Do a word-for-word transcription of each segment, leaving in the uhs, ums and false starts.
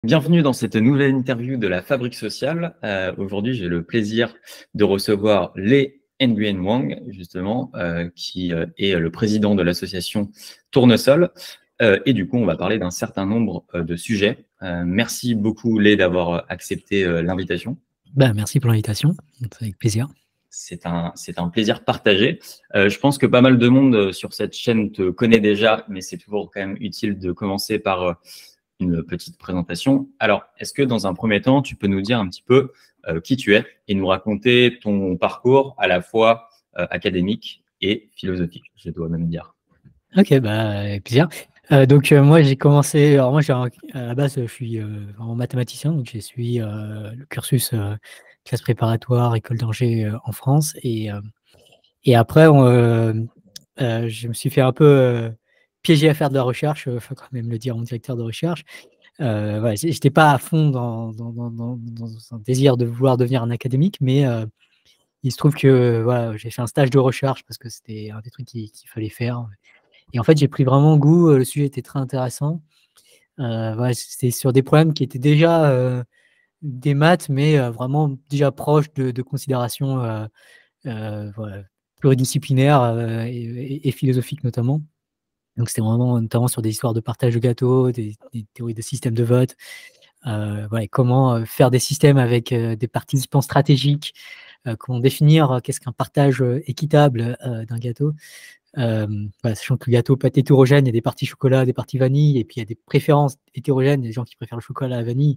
Bienvenue dans cette nouvelle interview de la Fabrique sociale. Euh, aujourd'hui, j'ai le plaisir de recevoir Lê Nguyen Wang, justement, euh, qui euh, est le président de l'association Tournesol. Euh, et du coup, on va parler d'un certain nombre euh, de sujets. Euh, merci beaucoup, Lê, d'avoir accepté euh, l'invitation. Ben, merci pour l'invitation, c'est avec plaisir. C'est un, c'est un plaisir partagé. Euh, je pense que pas mal de monde sur cette chaîne te connaît déjà, mais c'est toujours quand même utile de commencer par euh, une petite présentation. Alors, est-ce que dans un premier temps, tu peux nous dire un petit peu euh, qui tu es et nous raconter ton parcours à la fois euh, académique et philosophique, je dois même dire. Ok, bah, avec plaisir. Euh, donc euh, moi j'ai commencé, alors moi j'ai un- à la base je suis euh, vraiment mathématicien, donc j'ai suivi euh, le cursus euh, classe préparatoire, école d'ingé euh, en France, et, euh, et après on, euh, euh, je me suis fait un peu euh, piéger à faire de la recherche, il faut quand même le dire à mon directeur de recherche. Euh, voilà, j'ai- j'étais pas à fond dans, dans, dans, dans- dans un désir de vouloir devenir un académique, mais euh, il se trouve que voilà, j'ai fait un stage de recherche parce que c'était un des trucs qu'il qu'il fallait faire. Et en fait, j'ai pris vraiment goût, euh, le sujet était très intéressant. Euh, voilà, c'était sur des problèmes qui étaient déjà euh, des maths, mais euh, vraiment déjà proches de, de considérations euh, euh, voilà, pluridisciplinaires euh, et, et- et philosophiques notamment. Donc c'était vraiment notamment sur des histoires de partage de gâteaux, des, des théories de systèmes de vote, euh, voilà, comment euh, faire des systèmes avec euh, des participants stratégiques, euh, comment définir euh, qu'est-ce qu'un partage euh, équitable euh, d'un gâteau. Euh, voilà, sachant que le gâteau peut être hétérogène, il y a des parties chocolat, des parties vanille, et puis il y a des préférences hétérogènes, des gens qui préfèrent le chocolat à la vanille.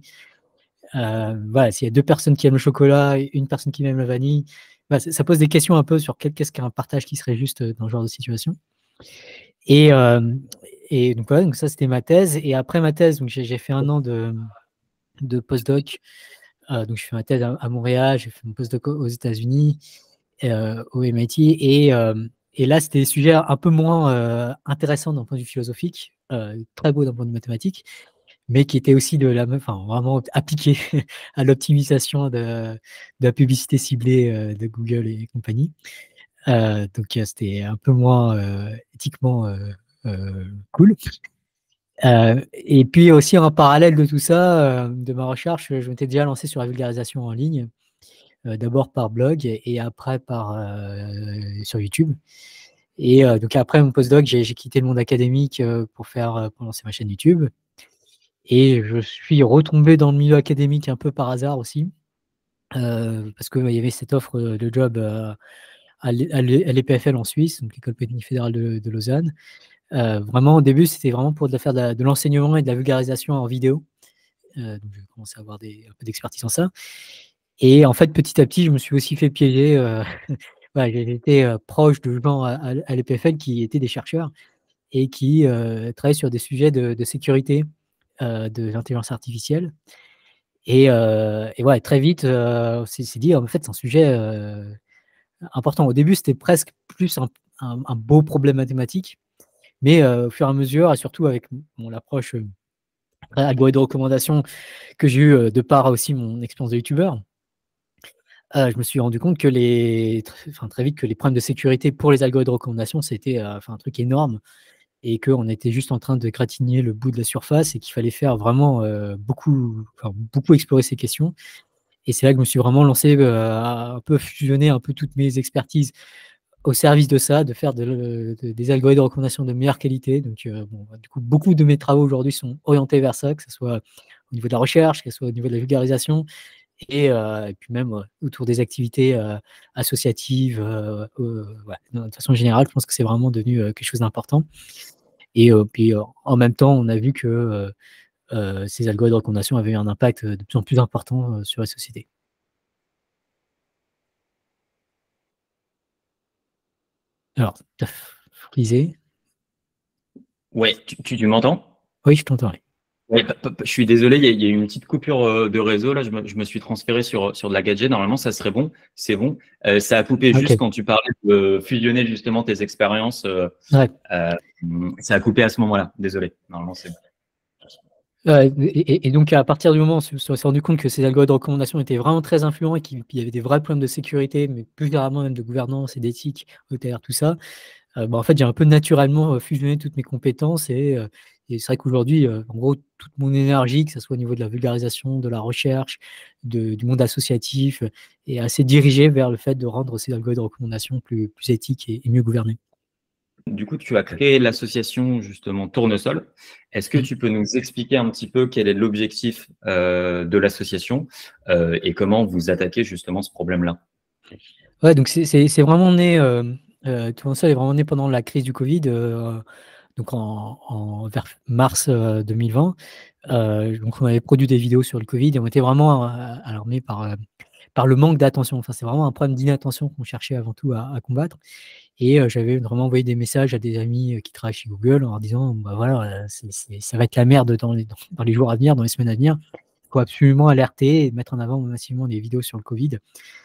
Euh, voilà, s'il y a deux personnes qui aiment le chocolat et une personne qui aime la vanille, voilà, ça, ça pose des questions un peu sur quel, qu'est-ce qu'un partage qui serait juste dans ce genre de situation. Et, euh, et donc voilà, donc ça c'était ma thèse. Et après ma thèse, donc j'ai, j'ai fait un an de, de postdoc. Euh, donc je fais ma thèse à, à Montréal, j'ai fait mon postdoc aux États-Unis, euh, au M I T. Et, euh, et là, c'était des sujets un peu moins euh, intéressants d'un point de vue philosophique, euh, très beaux d'un point de vue mathématique, mais qui étaient aussi de la, enfin, vraiment appliqués à l'optimisation de, de la publicité ciblée euh, de Google et compagnie. Euh, donc, euh, c'était un peu moins euh, éthiquement euh, euh, cool. Euh, et puis aussi, en parallèle de tout ça, euh, de ma recherche, je m'étais déjà lancé sur la vulgarisation en ligne, euh, d'abord par blog et, et après par, euh, sur YouTube. Et euh, donc après mon postdoc, j'ai, j'ai quitté le monde académique euh, pour faire euh, pour lancer ma chaîne YouTube. Et je suis retombé dans le milieu académique un peu par hasard aussi, euh, parce qu'il y avait cette offre de job euh, à l'E P F L en Suisse, donc l'École polytechnique fédérale de, de Lausanne. Euh, vraiment, au début, c'était vraiment pour de faire de, la, de l'enseignement et de la vulgarisation en vidéo. Euh, donc, j'ai commencé à avoir des, un peu d'expertise en ça. Et en fait, petit à petit, je me suis aussi fait piéger. Euh, voilà, j'ai été euh, proche de gens à, à, à l'E P F L qui étaient des chercheurs et qui euh, travaillaient sur des sujets de, de sécurité euh, de l'intelligence artificielle. Et, euh, et ouais, très vite, euh, on s'est s'est dit, en fait, c'est un sujet euh, important. Au début, c'était presque plus un, un- un beau problème mathématique, mais euh, au fur et à mesure, et surtout avec mon approche euh, algorithme de recommandation que j'ai eu euh, de par aussi mon expérience de youtubeur, euh, je me suis rendu compte que les, tr- enfin, très vite que les problèmes de sécurité pour les algorithmes de recommandation, c'était euh, enfin, un truc énorme et qu'on était juste en train de gratigner le bout de la surface et qu'il fallait faire vraiment euh, beaucoup, enfin, beaucoup explorer ces questions. Et c'est là que je me suis vraiment lancé euh, à un peu fusionner un peu toutes mes expertises au service de ça, de faire de, de, des algorithmes de recommandation de meilleure qualité. Donc, euh, bon, du coup, beaucoup de mes travaux aujourd'hui sont orientés vers ça, que ce soit au niveau de la recherche, que ce soit au niveau de la vulgarisation, et, euh, et puis même euh, autour des activités euh, associatives. Euh, euh, ouais. De façon générale, je pense que c'est vraiment devenu euh, quelque chose d'important. Et euh, puis, euh, en même temps, on a vu que euh, euh, ces algorithmes de recommandation avaient eu un impact de plus en plus important euh, sur la société. Alors, t'as frisé. Ouais, tu, tu, tu m'entends? Oui, je t'entends. Oui. Ouais, pa- pa- je suis désolé, il y, a il y a eu une petite coupure euh, de réseau. Là, je me, je me suis transféré sur, sur de la quatre G. Normalement, ça serait bon. C'est bon. Euh, ça a coupé juste Ok. quand tu parlais de fusionner justement tes expériences. Euh, Ouais. euh, ça a coupé à ce moment-là. Désolé. Normalement, c'est bon. Ouais, et, et- et donc, à partir du moment où on s'est rendu compte que ces algorithmes de recommandation étaient vraiment très influents et qu'il y avait des vrais problèmes de sécurité, mais plus généralement même de gouvernance et d'éthique derrière tout ça, euh, bah, en fait, j'ai un peu naturellement euh, fusionné toutes mes compétences et, euh, Et c'est vrai qu'aujourd'hui, euh, en gros, toute mon énergie, que ce soit au niveau de la vulgarisation, de la recherche, de, du monde associatif, euh, est assez dirigée vers le fait de rendre ces algorithmes de recommandation plus, plus éthiques et, et mieux gouvernés. Du coup, tu as créé l'association justement Tournesol. Est-ce que Mmh. tu peux nous expliquer un petit peu quel est l'objectif euh, de l'association euh, et comment vous attaquez justement ce problème-là? Ouais, donc c'est c'est- c'est vraiment né, euh, euh, Tournesol est vraiment né pendant la crise du Covid, euh, donc en, en- vers mars euh, deux mille vingt. Euh, donc on avait produit des vidéos sur le Covid et on était vraiment euh, alarmés par, euh, par le manque d'attention. Enfin, c'est vraiment un problème d'inattention qu'on cherchait avant tout à, à combattre. Et euh, j'avais vraiment envoyé des messages à des amis euh, qui travaillent chez Google en leur disant, bah voilà, euh, c'est- c'est- ça va être la merde dans les, dans, dans les jours à venir, dans les semaines à venir. Il faut absolument alerter et mettre en avant massivement des vidéos sur le Covid.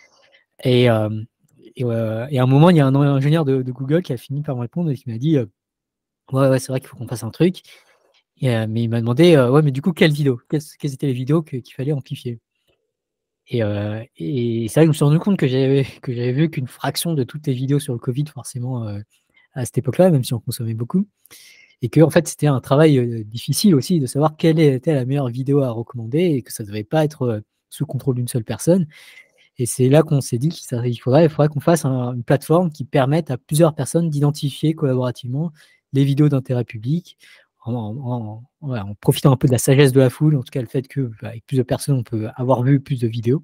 Et, euh, et, euh, et à un moment, il y a un ingénieur de, de Google qui a fini par me répondre et qui m'a dit, euh, ouais, ouais, c'est vrai qu'il faut qu'on fasse un truc. Et, euh, mais il m'a demandé, euh, ouais, mais du coup, quelles vidéos? Quelles, quelles étaient les vidéos que- qu'il fallait amplifier? Et, euh, et c'est vrai que je me suis rendu compte que j'avais que j'avais vu qu'une fraction de toutes les vidéos sur le Covid, forcément, euh, à cette époque-là, même si on consommait beaucoup. Et que, en fait, c'était un travail euh, difficile aussi de savoir quelle était la meilleure vidéo à recommander et que ça ne devait pas être euh, sous contrôle d'une seule personne. Et c'est là qu'on s'est dit qu'il faudrait, il faudrait qu'on fasse un- une plateforme qui permette à plusieurs personnes d'identifier collaborativement les vidéos d'intérêt public en, en- en- ouais, en profitant un peu de la sagesse de la foule, en tout cas le fait qu'avec plus de personnes, on peut avoir vu plus de vidéos.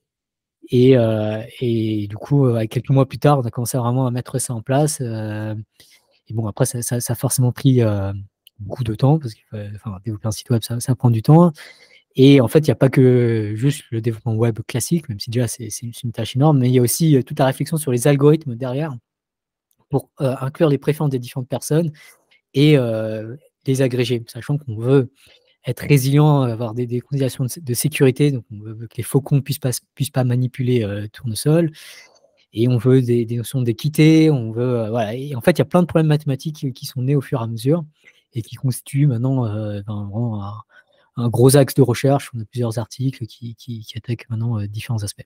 Et, euh, et du coup, euh, quelques mois plus tard, on a commencé vraiment à mettre ça en place. euh, et bon, après, ça, ça- ça a forcément pris euh, beaucoup de temps, parce qu'il faut, enfin, développer un site web, ça, ça prend du temps. Et en fait, il n'y a pas que juste le développement web classique, même si déjà c'est c'est une tâche énorme, mais il y a aussi euh, toute la réflexion sur les algorithmes derrière pour euh, inclure les préférences des différentes personnes et euh, les agréger, sachant qu'on veut être résilient, avoir des, des conditions de, de sécurité, donc on veut que les faucons ne puissent pas, puissent pas manipuler euh, Tournesol, et on veut des, des notions d'équité, on veut, euh, voilà. Et en fait, il y a plein de problèmes mathématiques qui sont nés au fur et à mesure et qui constituent maintenant euh, ben, vraiment un, un gros axe de recherche. On a plusieurs articles qui, qui, qui attaquent maintenant euh, différents aspects.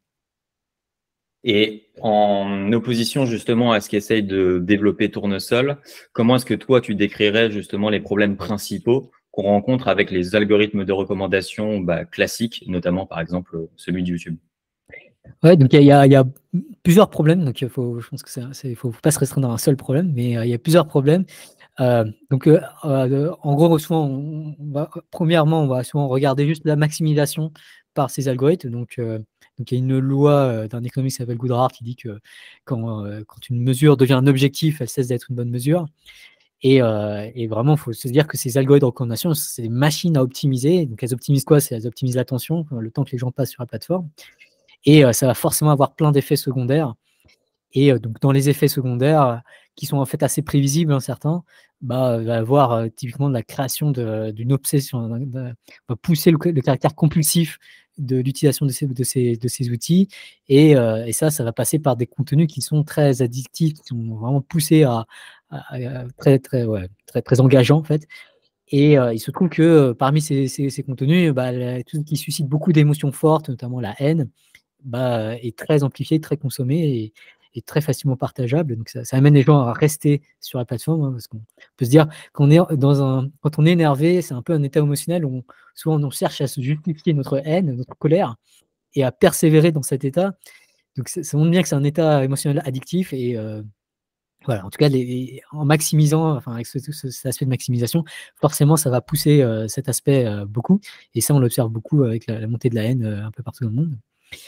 Et en opposition justement à ce qu'essaye de développer Tournesol, comment est-ce que toi, tu décrirais justement les problèmes principaux qu'on rencontre avec les algorithmes de recommandation bah, classiques, notamment par exemple celui de YouTube? Ouais, donc il y, a- il y a plusieurs problèmes. Donc il faut, je pense que c'est, c'est- faut, faut pas se restreindre à un seul problème, mais euh, il y a plusieurs problèmes. Euh, donc euh, euh, en gros, souvent, on, on va, premièrement, on va souvent regarder juste la maximisation par ces algorithmes. Donc, euh, donc il y a une loi euh, d'un économiste qui s'appelle Goodhart qui dit que quand, euh, quand une mesure devient un objectif, elle cesse d'être une bonne mesure. Et, euh, et vraiment, il faut se dire que ces algorithmes de recommandation, c'est des machines à optimiser. Donc elles optimisent quoi? C'est elles optimisent l'attention, le temps que les gens passent sur la plateforme. Et euh, ça va forcément avoir plein d'effets secondaires. Et euh, donc, dans les effets secondaires, euh, qui sont en fait assez prévisibles, hein, certains, bah, va avoir euh, typiquement de la création d'une obsession, hein, de- va pousser le, le caractère compulsif de l'utilisation de ces, de, ces, de ces outils. Et, euh, et ça, ça va passer par des contenus qui sont très addictifs, qui sont vraiment poussés à, à- à- très, très, ouais, très, très engageants, en fait. Et euh, il se trouve que euh, parmi ces, ces, ces contenus, bah, la- tout ce qui suscite beaucoup d'émotions fortes, notamment la haine, bah, est très amplifié, très consommé et, et très facilement partageable. Donc ça, ça amène les gens à rester sur la plateforme, hein, parce qu'on peut se dire qu'on est dans un, quand on est énervé, c'est un peu un état émotionnel où on, souvent on cherche à se justifier notre haine, notre colère et à persévérer dans cet état. Donc ça ça montre bien que c'est un état émotionnel addictif et euh, voilà, en tout cas, les, en maximisant, enfin avec ce, ce, cet aspect de maximisation, forcément, ça va pousser euh, cet aspect euh, beaucoup. Et ça, on l'observe beaucoup avec la, la montée de la haine euh, un peu partout dans le monde.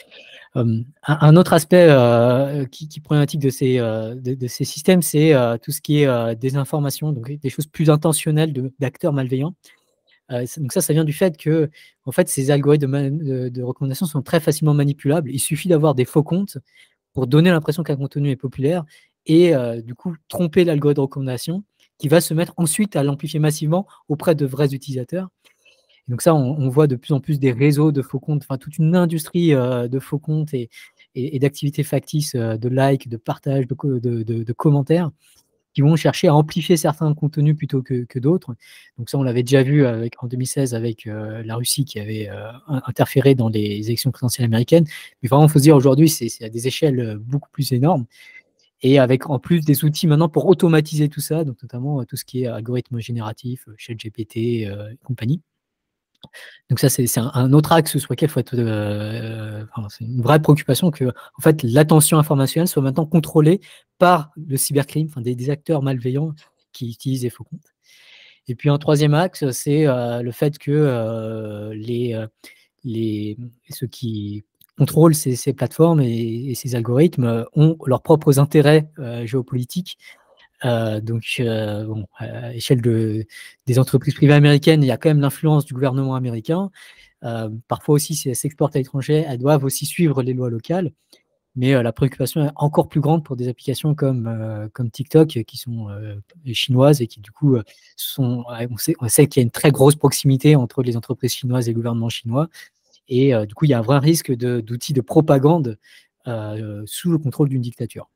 Euh, un, un autre aspect euh, qui, qui est problématique de ces, euh, de, de ces systèmes, c'est euh, tout ce qui est euh, désinformation, donc des choses plus intentionnelles de- d'acteurs malveillants. Euh, c'est- donc ça, ça vient du fait que en fait, ces algorithmes de, ma- de- de recommandation sont très facilement manipulables. Il suffit d'avoir des faux comptes pour donner l'impression qu'un contenu est populaire et euh, du coup tromper l'algorithme de recommandation qui va se mettre ensuite à l'amplifier massivement auprès de vrais utilisateurs. Donc ça, on, on voit de plus en plus des réseaux de faux comptes, enfin toute une industrie euh, de faux comptes et, et, et d'activités factices, euh, de likes, de partages, de, de, de, de, commentaires, qui vont chercher à amplifier certains contenus plutôt que, que d'autres. Donc ça, on l'avait déjà vu avec, en deux mille seize avec euh, la Russie qui avait euh, interféré dans les élections présidentielles américaines. Mais vraiment, il faut se dire aujourd'hui, c'est à des échelles beaucoup plus énormes. et avec en plus des outils maintenant pour automatiser tout ça, donc notamment tout ce qui est algorithme génératif, ChatGPT euh, et compagnie. Donc ça, c'est un, un autre axe sur lequel il faut être... Euh, enfin, c'est une vraie préoccupation que en fait, l'attention informationnelle soit maintenant contrôlée par le cybercrime, enfin, des, des acteurs malveillants qui utilisent des faux comptes. Et puis un troisième axe, c'est euh, le fait que euh, les, les, ceux qui contrôlent ces, ces plateformes et, et ces algorithmes ont leurs propres intérêts euh, géopolitiques. Euh, donc, euh, bon, à l'échelle de, des entreprises privées américaines, il y a quand même l'influence du gouvernement américain. Euh, parfois aussi, si elles s'exportent à l'étranger, elles doivent aussi suivre les lois locales. Mais euh, la préoccupation est encore plus grande pour des applications comme, euh, comme TikTok, qui sont euh, chinoises et qui, du coup, euh, sont, on sait, on sait qu'il y a une très grosse proximité entre les entreprises chinoises et le gouvernement chinois. Et euh, du coup, il y a un vrai risque d'outils de, de propagande euh, sous le contrôle d'une dictature.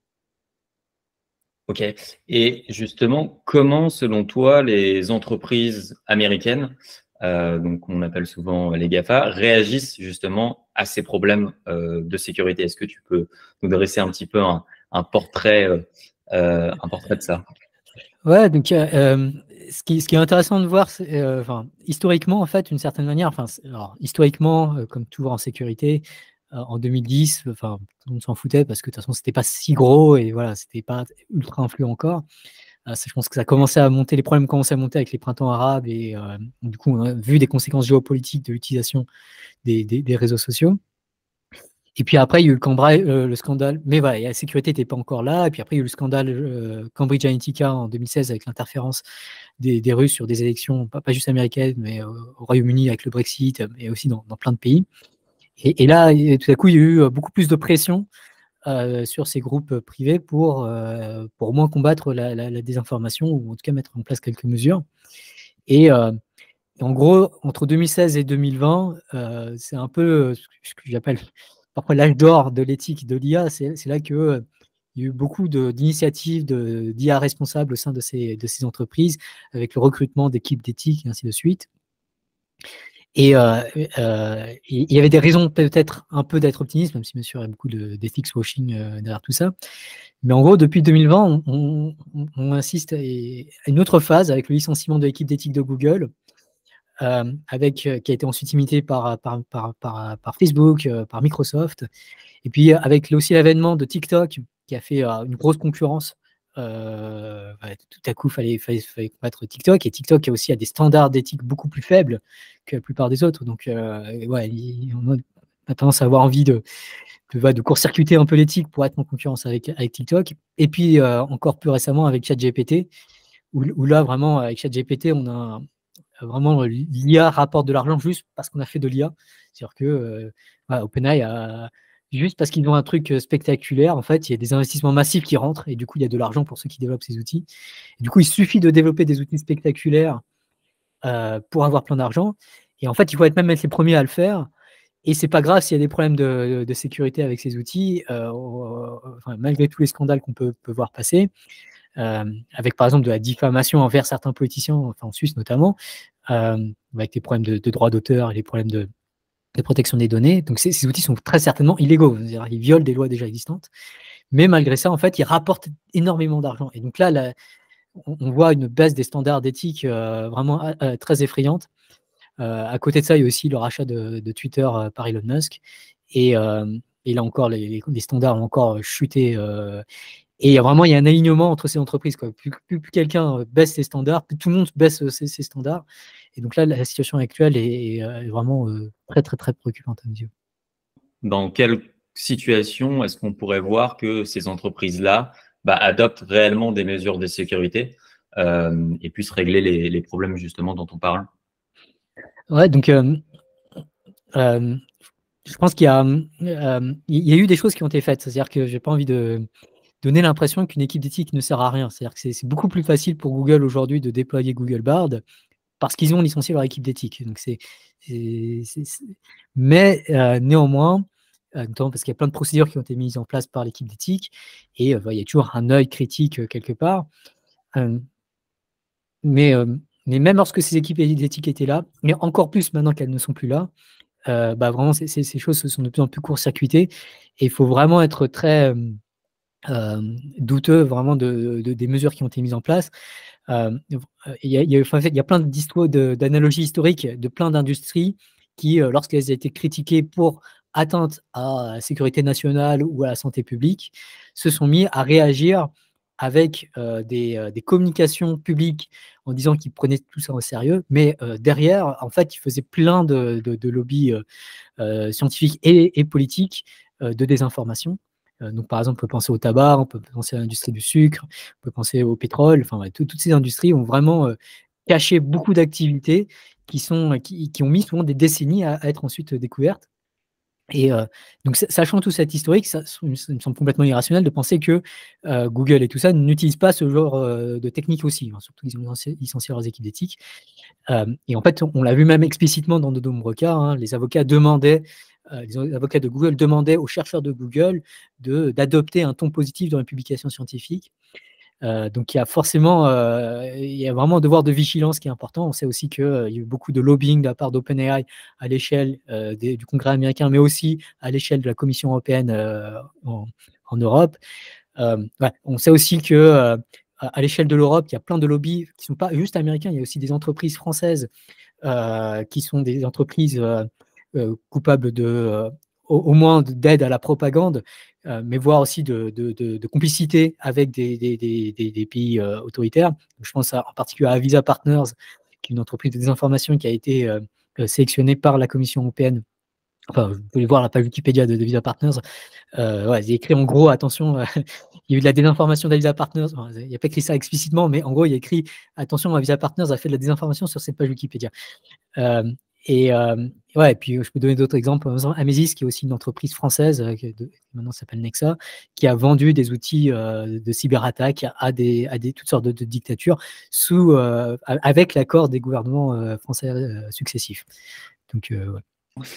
Ok. Et justement, comment, selon toi, les entreprises américaines, euh, donc on appelle souvent les GAFA, réagissent justement à ces problèmes euh, de sécurité? Est-ce que tu peux nous dresser un petit peu un, un portrait, euh, un portrait de ça? Ouais, donc euh, ce, qui, ce qui est intéressant de voir, c'est, euh, enfin, historiquement, en fait, d'une certaine manière, enfin, alors, historiquement, euh, comme toujours en sécurité, euh, en deux mille dix, enfin, tout le monde s'en foutait parce que de toute façon, c'était pas si gros et voilà, c'était pas ultra influent encore. Euh, je pense que ça commençait à monter, les problèmes commençaient à monter avec les printemps arabes et euh, du coup, on a vu des conséquences géopolitiques de l'utilisation des, des, des réseaux sociaux. Et puis après, il y a eu le, Cambrai, euh, le scandale, mais voilà, la sécurité n'était pas encore là. Et puis après, il y a eu le scandale euh, Cambridge Analytica en deux mille seize avec l'interférence des, des Russes sur des élections, pas, pas juste américaines, mais euh, au Royaume-Uni avec le Brexit, mais aussi dans, dans plein de pays. Et, et là, tout à coup, il y a eu beaucoup plus de pression euh, sur ces groupes privés pour, euh, pour au moins combattre la, la, la désinformation ou en tout cas mettre en place quelques mesures. Et euh, en gros, entre deux mille seize et deux mille vingt, euh, c'est un peu ce que j'appelle parfois l'âge d'or de l'éthique de l'I A. C'est là qu'il euh, y a eu beaucoup d'initiatives d'I A responsables au sein de ces, de ces entreprises, avec le recrutement d'équipes d'éthique et ainsi de suite. Et euh, euh, il y avait des raisons peut-être un peu d'être optimiste, même si bien sûr il y a beaucoup d'ethics washing euh, derrière tout ça. Mais en gros, depuis deux mille vingt, on, on, on insiste à une autre phase avec le licenciement de l'équipe d'éthique de Google. Euh, avec, euh, qui a été ensuite imité par, par, par, par, par Facebook, euh, par Microsoft. Et puis avec aussi l'avènement de TikTok, qui a fait euh, une grosse concurrence. Euh, ouais, tout à coup, il fallait, fallait, fallait combattre TikTok. Et TikTok a aussi a des standards d'éthique beaucoup plus faibles que la plupart des autres. Donc, euh, ouais, on a tendance à avoir envie de, de, de court-circuiter un peu l'éthique pour être en concurrence avec, avec TikTok. Et puis, euh, encore plus récemment, avec ChatGPT, où, où là, vraiment, avec ChatGPT, on a un, vraiment l'I A rapporte de l'argent juste parce qu'on a fait de l'I A. C'est-à-dire que euh, voilà, OpenAI a juste parce qu'ils ont un truc spectaculaire, en fait, il y a des investissements massifs qui rentrent et du coup, il y a de l'argent pour ceux qui développent ces outils. Et du coup, il suffit de développer des outils spectaculaires euh, pour avoir plein d'argent. Et en fait, il faut être même être les premiers à le faire. Et c'est pas grave s'il y a des problèmes de, de, de sécurité avec ces outils, euh, enfin, malgré tous les scandales qu'on peut, peut voir passer. Euh, avec par exemple de la diffamation envers certains politiciens, enfin en Suisse notamment, euh, avec des problèmes de, de droits d'auteur et des problèmes de, de protection des données. Donc ces, ces outils sont très certainement illégaux, c'est-à-dire ils violent des lois déjà existantes, mais malgré ça, en fait, ils rapportent énormément d'argent. Et donc là, la, on, on voit une baisse des standards d'éthique euh, vraiment euh, très effrayante. Euh, à côté de ça, il y a aussi le rachat de, de Twitter euh, par Elon Musk. Et, euh, et là encore, les, les, standards ont encore chuté. Euh, et il y a vraiment il y a un alignement entre ces entreprises. Quoi. Plus, plus, plus quelqu'un baisse ses standards, plus tout le monde baisse ses, ses standards. Et donc là, la situation actuelle est, est vraiment euh, très, très, très préoccupante à mes yeux. Dans quelle situation est-ce qu'on pourrait voir que ces entreprises-là bah, adoptent réellement des mesures de sécurité euh, et puissent régler les, les problèmes justement dont on parle? Ouais, donc euh, euh, je pense qu'il y, euh, y a eu des choses qui ont été faites. C'est-à-dire que j'ai pas envie de donner l'impression qu'une équipe d'éthique ne sert à rien. C'est-à-dire que c'est beaucoup plus facile pour Google aujourd'hui de déployer Google Bard parce qu'ils ont licencié leur équipe d'éthique. Donc c'est, mais euh, néanmoins, euh, notamment parce qu'il y a plein de procédures qui ont été mises en place par l'équipe d'éthique et euh, il y a toujours un œil critique euh, quelque part. Euh, mais, euh, mais même lorsque ces équipes d'éthique étaient là, mais encore plus maintenant qu'elles ne sont plus là, euh, bah vraiment ces, ces, ces choses sont de plus en plus court-circuitées et il faut vraiment être très, euh, euh, douteux vraiment de, de, des mesures qui ont été mises en place. Euh, il, y a, il, y a, enfin, il y a plein d'histoires, d'analogies historiques de plein d'industries qui, euh, lorsqu'elles ont été critiquées pour atteinte à la sécurité nationale ou à la santé publique, se sont mis à réagir avec euh, des, euh, des communications publiques en disant qu'ils prenaient tout ça au sérieux, mais euh, derrière, en fait, ils faisaient plein de, de, de lobbies euh, euh, scientifiques et, et politiques euh, de désinformation. Euh, donc, par exemple, on peut penser au tabac, on peut penser à l'industrie du sucre, on peut penser au pétrole. Enfin, ouais, tout, toutes ces industries ont vraiment euh, caché beaucoup d'activités qui, sont, qui, qui ont mis souvent des décennies à, à être ensuite découvertes. Et euh, donc, sachant tout cet historique, ça, ça me semble complètement irrationnel de penser que euh, Google et tout ça n'utilisent pas ce genre euh, de technique aussi, hein, surtout qu'ils ont licencié leurs équipes d'éthique. Euh, et en fait, on, on l'a vu même explicitement dans de nombreux cas, hein, les avocats demandaient, euh, les avocats de Google demandaient aux chercheurs de Google de, d'adopter un ton positif dans les publications scientifiques. Euh, donc il y a forcément, euh, il y a vraiment un devoir de vigilance qui est important. On sait aussi qu'il euh, y a eu beaucoup de lobbying de la part d'OpenAI à l'échelle euh, des, du Congrès américain, mais aussi à l'échelle de la Commission européenne euh, en, en Europe. Euh, ouais, on sait aussi que euh, à l'échelle de l'Europe, il y a plein de lobbies qui ne sont pas juste américains. Il y a aussi des entreprises françaises euh, qui sont des entreprises euh, euh, coupables de, euh, au, au moins d'aide à la propagande, euh, mais voire aussi de, de, de, de complicité avec des, des, des, des pays euh, autoritaires. Je pense à, en particulier à Visa Partners, qui est une entreprise de désinformation qui a été euh, sélectionnée par la Commission européenne. Enfin, vous pouvez voir la page Wikipédia de, de Visa Partners. Euh, ouais, il y a écrit en gros, attention, euh, il y a eu de la désinformation d'Avisa Partners. Enfin, il n'y a pas écrit ça explicitement, mais en gros, il y a écrit attention, Avisa Partners a fait de la désinformation sur cette page Wikipédia. Euh, et euh, ouais, et puis je peux donner d'autres exemples. Amesis, qui est aussi une entreprise française, euh, qui de, maintenant s'appelle Nexa, qui a vendu des outils euh, de cyberattaque à des, à des toutes sortes de, de dictatures sous, euh, avec l'accord des gouvernements euh, français euh, successifs. Donc, euh, ouais.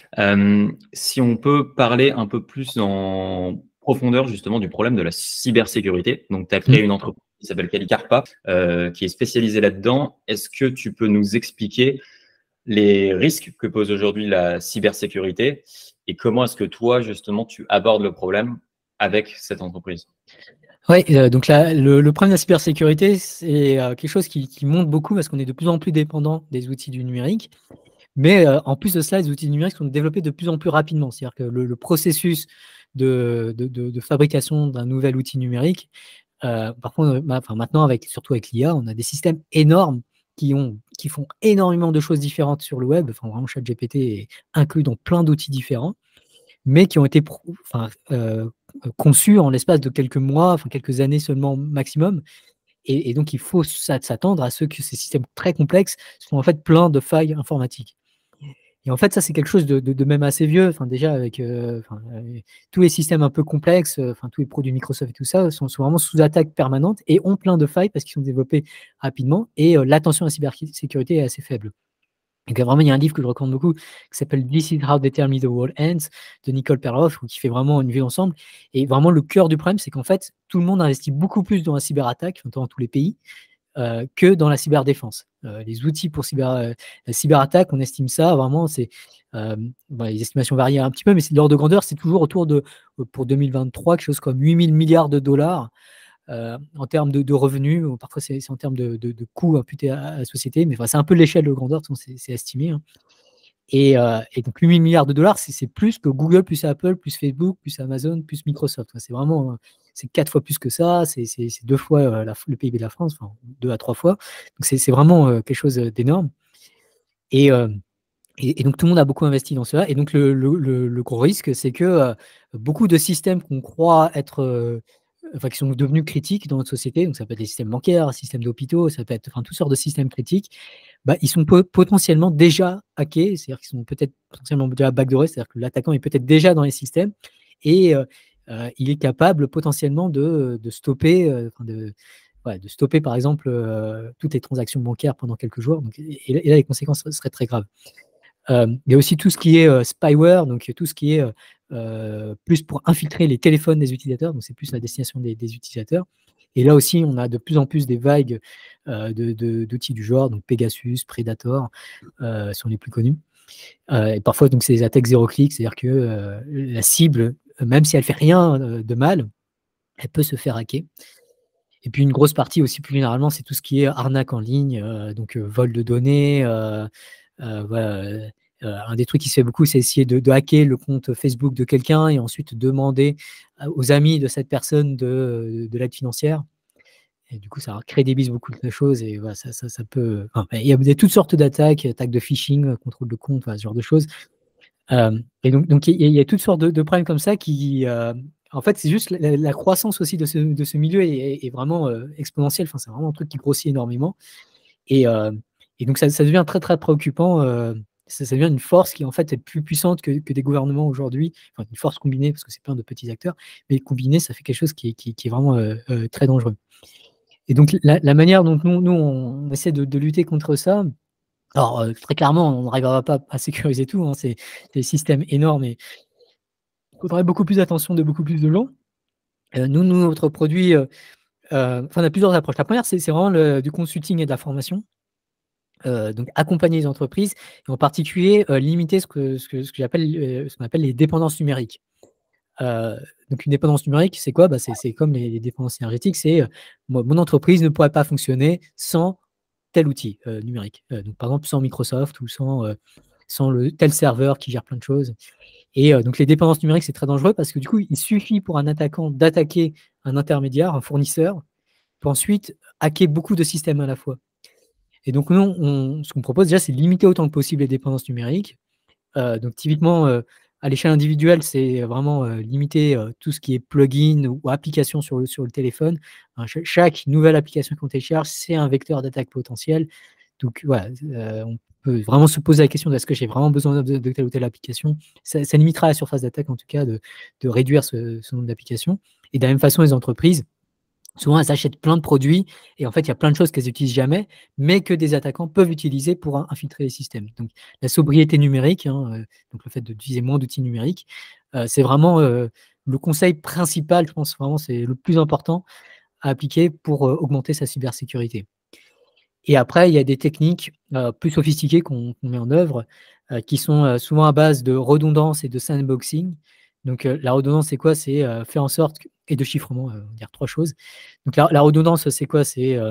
Euh, si on peut parler un peu plus en profondeur justement du problème de la cybersécurité. Donc, tu as créé mmh. une entreprise qui s'appelle Calicarpa, euh, qui est spécialisée là-dedans. Est-ce que tu peux nous expliquer les risques que pose aujourd'hui la cybersécurité et comment est-ce que toi, justement, tu abordes le problème avec cette entreprise? Oui, euh, donc là, le, le problème de la cybersécurité, c'est euh, quelque chose qui, qui monte beaucoup parce qu'on est de plus en plus dépendant des outils du numérique. Mais euh, en plus de cela, les outils numériques sont développés de plus en plus rapidement. C'est-à-dire que le, le processus de, de, de, de fabrication d'un nouvel outil numérique, euh, par contre, bah, enfin, maintenant, avec, surtout avec l'I A, on a des systèmes énormes qui, ont, qui font énormément de choses différentes sur le web. Enfin, vraiment, ChatGPT est inclus dans plein d'outils différents, mais qui ont été enfin, euh, conçus en l'espace de quelques mois, enfin, quelques années seulement maximum. Et, et donc, il faut s'attendre à ce que ces systèmes très complexes soient en fait pleins de failles informatiques. Et en fait, ça, c'est quelque chose de, de, de même assez vieux. Enfin, déjà, avec euh, enfin, euh, tous les systèmes un peu complexes, euh, enfin, tous les produits Microsoft et tout ça, sont, sont vraiment sous attaque permanente et ont plein de failles parce qu'ils sont développés rapidement. Et euh, l'attention à la cybersécurité est assez faible. Donc, vraiment, il y a un livre que je recommande beaucoup qui s'appelle This is how they tell me the world ends de Nicole Perloff, qui fait vraiment une vue ensemble. Et vraiment, le cœur du problème, c'est qu'en fait, tout le monde investit beaucoup plus dans la cyberattaque, dans tous les pays, Euh, que dans la cyberdéfense. Euh, les outils pour cyber, euh, la cyberattaque, on estime ça vraiment, c'est euh, bon, les estimations varient un petit peu, mais c'est de l'ordre de grandeur, c'est toujours autour de, pour deux mille vingt-trois, quelque chose comme huit mille milliards de dollars euh, en termes de, de revenus, ou parfois c'est en termes de, de, de coûts imputés à, à la société, mais enfin, c'est un peu l'échelle de grandeur, c'est estimé. Hein. Et, euh, et donc huit mille milliards de dollars, c'est plus que Google, plus Apple, plus Facebook, plus Amazon, plus Microsoft. C'est vraiment, c'est quatre fois plus que ça, c'est deux fois euh, la, le P I B de la France, enfin deux à trois fois. Donc c'est vraiment euh, quelque chose d'énorme. Et, euh, et, et donc tout le monde a beaucoup investi dans cela. Et donc le, le, le gros risque, c'est que euh, beaucoup de systèmes qu'on croit être euh, Enfin, qui sont devenus critiques dans notre société, donc ça peut être les systèmes bancaires, systèmes d'hôpitaux, ça peut être enfin, toutes sortes de systèmes critiques, bah, ils sont po potentiellement déjà hackés, c'est-à-dire qu'ils sont peut-être potentiellement déjà backdoorés, c'est-à-dire que l'attaquant est peut-être déjà dans les systèmes et euh, euh, il est capable potentiellement de, de stopper, euh, de, ouais, de stopper par exemple euh, toutes les transactions bancaires pendant quelques jours. Donc, et, et là, les conséquences seraient très graves. Euh, il y a aussi tout ce qui est euh, spyware, donc tout ce qui est euh, plus pour infiltrer les téléphones des utilisateurs, donc c'est plus la destination des, des utilisateurs. Et là aussi, on a de plus en plus des vagues euh, d'outils du genre, donc Pegasus, Predator euh, sont les plus connus. Euh, et parfois, donc c'est des attaques zéro clic, c'est-à-dire que euh, la cible, même si elle fait rien euh, de mal, elle peut se faire hacker. Et puis une grosse partie aussi, plus généralement, c'est tout ce qui est arnaque en ligne, euh, donc euh, vol de données. Euh, euh, voilà, euh, un des trucs qui se fait beaucoup, c'est essayer de, de hacker le compte Facebook de quelqu'un et ensuite demander aux amis de cette personne de, de l'aide financière. Et du coup, ça crédibilise beaucoup de choses et voilà, ça, ça, ça peut. Enfin, il y a toutes sortes d'attaques, attaques de phishing, contrôle de compte, voilà, ce genre de choses. Euh, et donc, donc il y, a, il y a toutes sortes de, de problèmes comme ça qui, euh, en fait, c'est juste la, la croissance aussi de ce, de ce milieu est, est vraiment euh, exponentielle. Enfin, c'est vraiment un truc qui grossit énormément. Et, euh, et donc, ça, ça devient très, très préoccupant. Euh, ça, ça devient une force qui, en fait, est plus puissante que, que des gouvernements aujourd'hui. Enfin, une force combinée, parce que c'est plein de petits acteurs. Mais combinée, ça fait quelque chose qui, qui, qui est vraiment euh, euh, très dangereux. Et donc, la, la manière dont nous, nous on essaie de, de lutter contre ça, alors, euh, très clairement, on n'arrivera pas à sécuriser tout. Hein, c'est des systèmes énormes et il faudrait beaucoup plus d'attention de beaucoup plus de gens. Euh, nous, nous, notre produit, euh, euh, enfin, on a plusieurs approches. La première, c'est vraiment le, du consulting et de la formation. Euh, donc, accompagner les entreprises et en particulier euh, limiter ce que, ce que, ce que j'appelle euh, ce qu'on appelle les dépendances numériques. Euh, donc, une dépendance numérique, c'est quoi? Bah, c'est comme les, les dépendances énergétiques. C'est euh, mon entreprise ne pourrait pas fonctionner sans tel outil euh, numérique. Euh, donc, par exemple, sans Microsoft ou sans, euh, sans le, tel serveur qui gère plein de choses. Et euh, donc, les dépendances numériques, c'est très dangereux parce que du coup, il suffit pour un attaquant d'attaquer un intermédiaire, un fournisseur, pour ensuite hacker beaucoup de systèmes à la fois. Et donc, nous, on, ce qu'on propose déjà, c'est de limiter autant que possible les dépendances numériques. Euh, donc, typiquement, euh, à l'échelle individuelle, c'est vraiment euh, limiter euh, tout ce qui est plugin ou, ou application sur le, sur le téléphone. Hein, ch chaque nouvelle application qu'on télécharge, c'est un vecteur d'attaque potentiel. Donc, voilà, euh, on peut vraiment se poser la question de est-ce que j'ai vraiment besoin de, de telle ou telle application. Ça, ça limitera la surface d'attaque, en tout cas, de, de réduire ce, ce nombre d'applications. Et de la même façon, les entreprises, souvent, elles achètent plein de produits et en fait, il y a plein de choses qu'elles n'utilisent jamais, mais que des attaquants peuvent utiliser pour infiltrer les systèmes. Donc, la sobriété numérique, hein, euh, donc le fait d'utiliser moins d'outils numériques, euh, c'est vraiment euh, le conseil principal, je pense vraiment, c'est le plus important à appliquer pour euh, augmenter sa cybersécurité. Et après, il y a des techniques euh, plus sophistiquées qu'on qu'on met en œuvre, euh, qui sont euh, souvent à base de redondance et de sandboxing. Donc, euh, la redondance, c'est quoi? C'est euh, faire en sorte, que, et de chiffrement, euh, on va dire trois choses. Donc, la, la redondance, c'est quoi? C'est euh,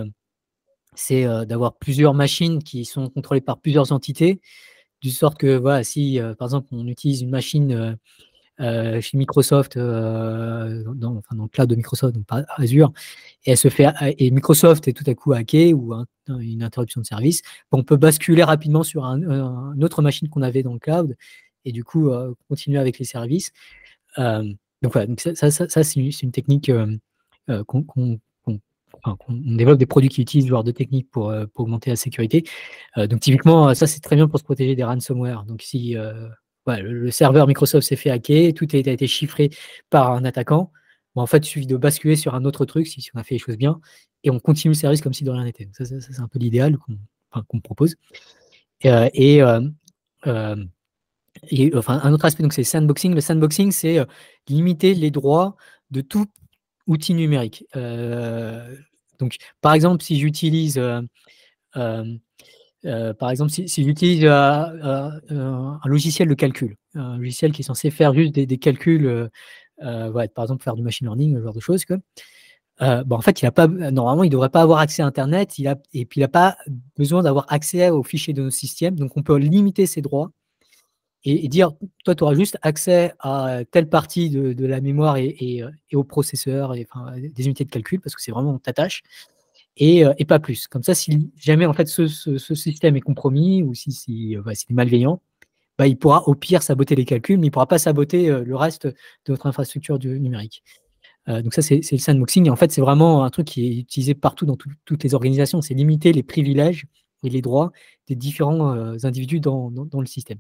euh, d'avoir plusieurs machines qui sont contrôlées par plusieurs entités, du sorte que, voilà, si, euh, par exemple, on utilise une machine euh, euh, chez Microsoft, euh, dans, enfin, dans le cloud de Microsoft, donc par Azure, et, elle se fait, et Microsoft est tout à coup hacké ou un, une interruption de service, on peut basculer rapidement sur un, un, une autre machine qu'on avait dans le cloud et du coup euh, continuer avec les services. Euh, donc voilà, donc ça, ça, ça, ça c'est une, une technique euh, euh, qu'on qu qu enfin, qu développe des produits qui utilisent ce genre de technique pour, euh, pour augmenter la sécurité. Euh, donc typiquement, ça c'est très bien pour se protéger des ransomware. Donc si euh, ouais, le, le serveur Microsoft s'est fait hacker, tout a été chiffré par un attaquant, bon, en fait il suffit de basculer sur un autre truc si, si on a fait les choses bien et on continue le service comme si de rien n'était. Ça, ça, ça c'est un peu l'idéal qu'on enfin, qu'on propose. Euh, et euh, euh, Et enfin, un autre aspect, donc c'est le sandboxing. Le sandboxing, c'est euh, limiter les droits de tout outil numérique. Euh, donc, par exemple, si j'utilise, euh, euh, euh, par exemple, si, si j'utilise euh, euh, un logiciel de calcul, un logiciel qui est censé faire juste des, des calculs, euh, euh, ouais, par exemple, faire du machine learning, ce genre de choses, quoi. Euh, bah, en fait, il a pas, normalement, il ne devrait pas avoir accès à Internet, il a, et puis il n'a pas besoin d'avoir accès aux fichiers de nos systèmes. Donc, on peut limiter ses droits. Et, et dire, toi, tu auras juste accès à telle partie de, de la mémoire et, et, et au processeur, et, enfin, des unités de calcul, parce que c'est vraiment ta tâche, et, et pas plus. Comme ça, si jamais en fait, ce, ce, ce système est compromis ou si, si, bah, s'il est malveillant, bah, il pourra au pire saboter les calculs, mais il ne pourra pas saboter euh, le reste de notre infrastructure du numérique. Euh, donc ça, c'est le sandboxing. Et en fait, c'est vraiment un truc qui est utilisé partout dans tout, toutes les organisations. C'est limiter les privilèges et les droits des différents euh, individus dans, dans, dans le système.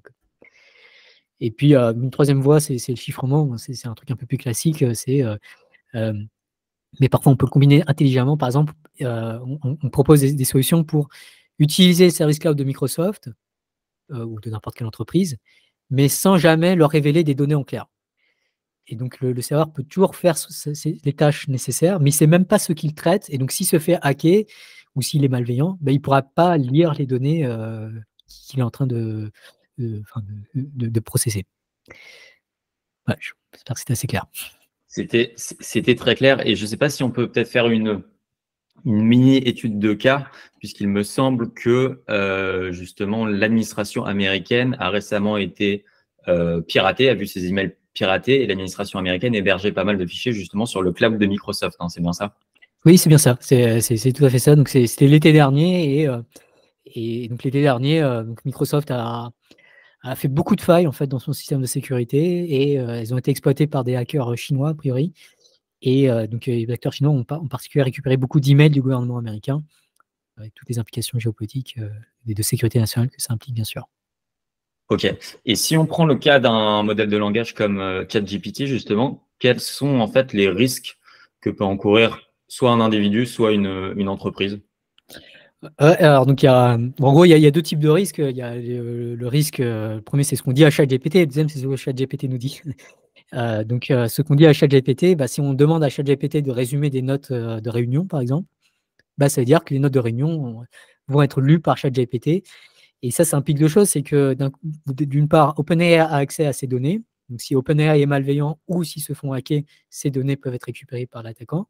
Et puis, euh, une troisième voie, c'est le chiffrement. C'est un truc un peu plus classique. C'est, euh, euh, mais parfois, on peut le combiner intelligemment. Par exemple, euh, on, on propose des, des solutions pour utiliser le service cloud de Microsoft euh, ou de n'importe quelle entreprise, mais sans jamais leur révéler des données en clair. Et donc, le, le serveur peut toujours faire les tâches nécessaires, mais il ne sait même pas ce qu'il traite. Et donc, s'il se fait hacker ou s'il est malveillant, ben, il ne pourra pas lire les données euh, qu'il est en train de, de, de, de, de processer. Ouais, j'espère que c'est assez clair. C'était c'était très clair et je ne sais pas si on peut peut-être faire une, une mini-étude de cas, puisqu'il me semble que euh, justement l'administration américaine a récemment été euh, piratée, a vu ses emails piratés et l'administration américaine hébergeait pas mal de fichiers justement sur le cloud de Microsoft, hein, c'est bien ça? Oui, c'est bien ça, c'est tout à fait ça. Donc c'était l'été dernier et, euh, et donc l'été dernier, euh, donc Microsoft a, a fait beaucoup de failles en fait dans son système de sécurité et euh, elles ont été exploitées par des hackers chinois a priori. Et euh, donc les acteurs chinois ont en particulier récupéré beaucoup d'emails du gouvernement américain avec toutes les implications géopolitiques euh, et de sécurité nationale que ça implique bien sûr. Ok. Et si on prend le cas d'un modèle de langage comme euh, ChatGPT justement, quels sont en fait les risques que peut encourir soit un individu, soit une, une entreprise? Euh, alors, donc, il y a, en gros, il y, a, il y a deux types de risques. Il y a le, le risque, euh, le premier, c'est ce qu'on dit à ChatGPT, le deuxième, c'est ce que ChatGPT nous dit. euh, donc, euh, ce qu'on dit à ChatGPT, bah, si on demande à ChatGPT de résumer des notes euh, de réunion, par exemple, bah, ça veut dire que les notes de réunion vont être lues par ChatGPT. Et ça, ça implique deux choses. C'est que, d'une part, OpenAI a accès à ces données. Donc, si OpenAI est malveillant ou s'ils se font hacker, ces données peuvent être récupérées par l'attaquant.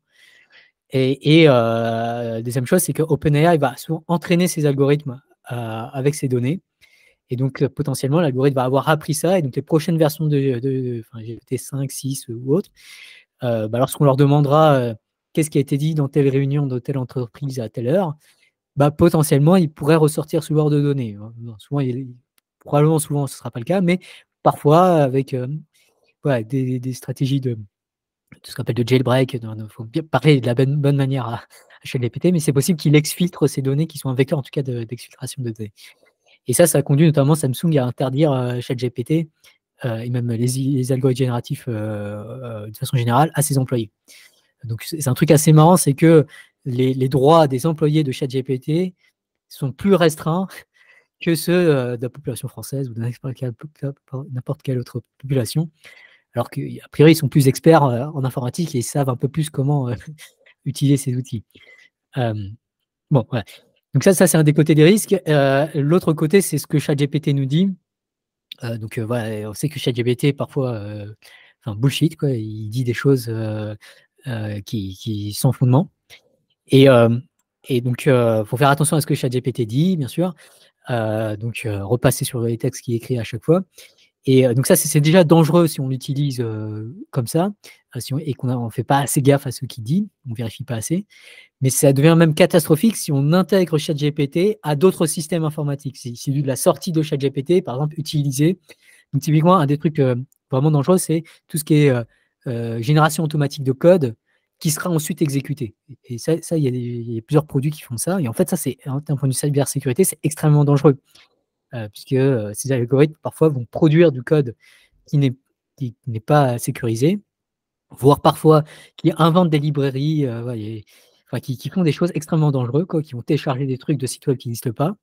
Et, et euh, deuxième chose, c'est que OpenAI va souvent entraîner ses algorithmes euh, avec ces données. Et donc, euh, potentiellement, l'algorithme va avoir appris ça. Et donc, les prochaines versions de, de enfin, G P T cinq, six ou autres, euh, bah, lorsqu'on leur demandera euh, qu'est-ce qui a été dit dans telle réunion de telle entreprise à telle heure, bah, potentiellement, ils pourraient ressortir ce genre de données. Non, souvent, il, probablement, souvent, ce ne sera pas le cas, mais parfois, avec euh, ouais, des, des stratégies de tout ce qu'on appelle de jailbreak. Il faut bien parler de la bonne, bonne manière à, à ChatGPT, mais c'est possible qu'il exfiltre ces données qui sont un vecteur en tout cas d'exfiltration de, de données. Et ça, ça a conduit notamment Samsung à interdire euh, ChatGPT euh, et même les, les algorithmes génératifs euh, euh, de façon générale à ses employés. Donc c'est un truc assez marrant, c'est que les, les droits des employés de ChatGPT sont plus restreints que ceux euh, de la population française ou de n'importe quelle autre population. Alors qu'a priori, ils sont plus experts euh, en informatique et ils savent un peu plus comment euh, utiliser ces outils. Euh, bon, voilà. Donc ça, ça c'est un des côtés des risques. Euh, L'autre côté, c'est ce que ChatGPT nous dit. Euh, donc euh, voilà, on sait que ChatGPT parfois, euh, enfin bullshit, quoi. Il dit des choses euh, euh, qui, qui sont fondement. Et, euh, et donc, il euh, faut faire attention à ce que ChatGPT dit, bien sûr. Euh, donc, euh, repasser sur les textes qu'il écrit à chaque fois. Et euh, donc ça, c'est déjà dangereux si on l'utilise euh, comme ça, euh, si on, et qu'on ne fait pas assez gaffe à ce qu'il dit, on ne vérifie pas assez. Mais ça devient même catastrophique si on intègre ChatGPT à d'autres systèmes informatiques. Si, si la sortie de ChatGPT, par exemple, utilisée. Donc typiquement, un des trucs euh, vraiment dangereux, c'est tout ce qui est euh, euh, génération automatique de code qui sera ensuite exécuté. Et ça, ça il y, y a plusieurs produits qui font ça. Et en fait, ça, c'est d'un point de vue cybersécurité, c'est extrêmement dangereux. Euh, puisque euh, ces algorithmes parfois vont produire du code qui n'est qui n'est pas sécurisé, voire parfois qui inventent des librairies, euh, ouais, et, enfin, qui, qui font des choses extrêmement dangereuses, quoi, qui vont télécharger des trucs de sites web qui n'existent pas.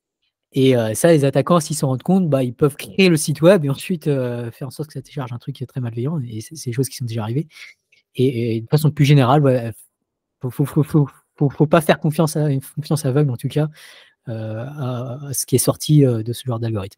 Et euh, ça, les attaquants, s'ils s'en rendent compte, bah, ils peuvent créer le site web et ensuite euh, faire en sorte que ça télécharge un truc qui est très malveillant. Et c'est des choses qui sont déjà arrivées. Et, et de façon plus générale, il ouais, ne faut, faut, faut, faut, faut pas faire confiance à une confiance aveugle, en tout cas, euh, à, à ce qui est sorti euh, de ce genre d'algorithme.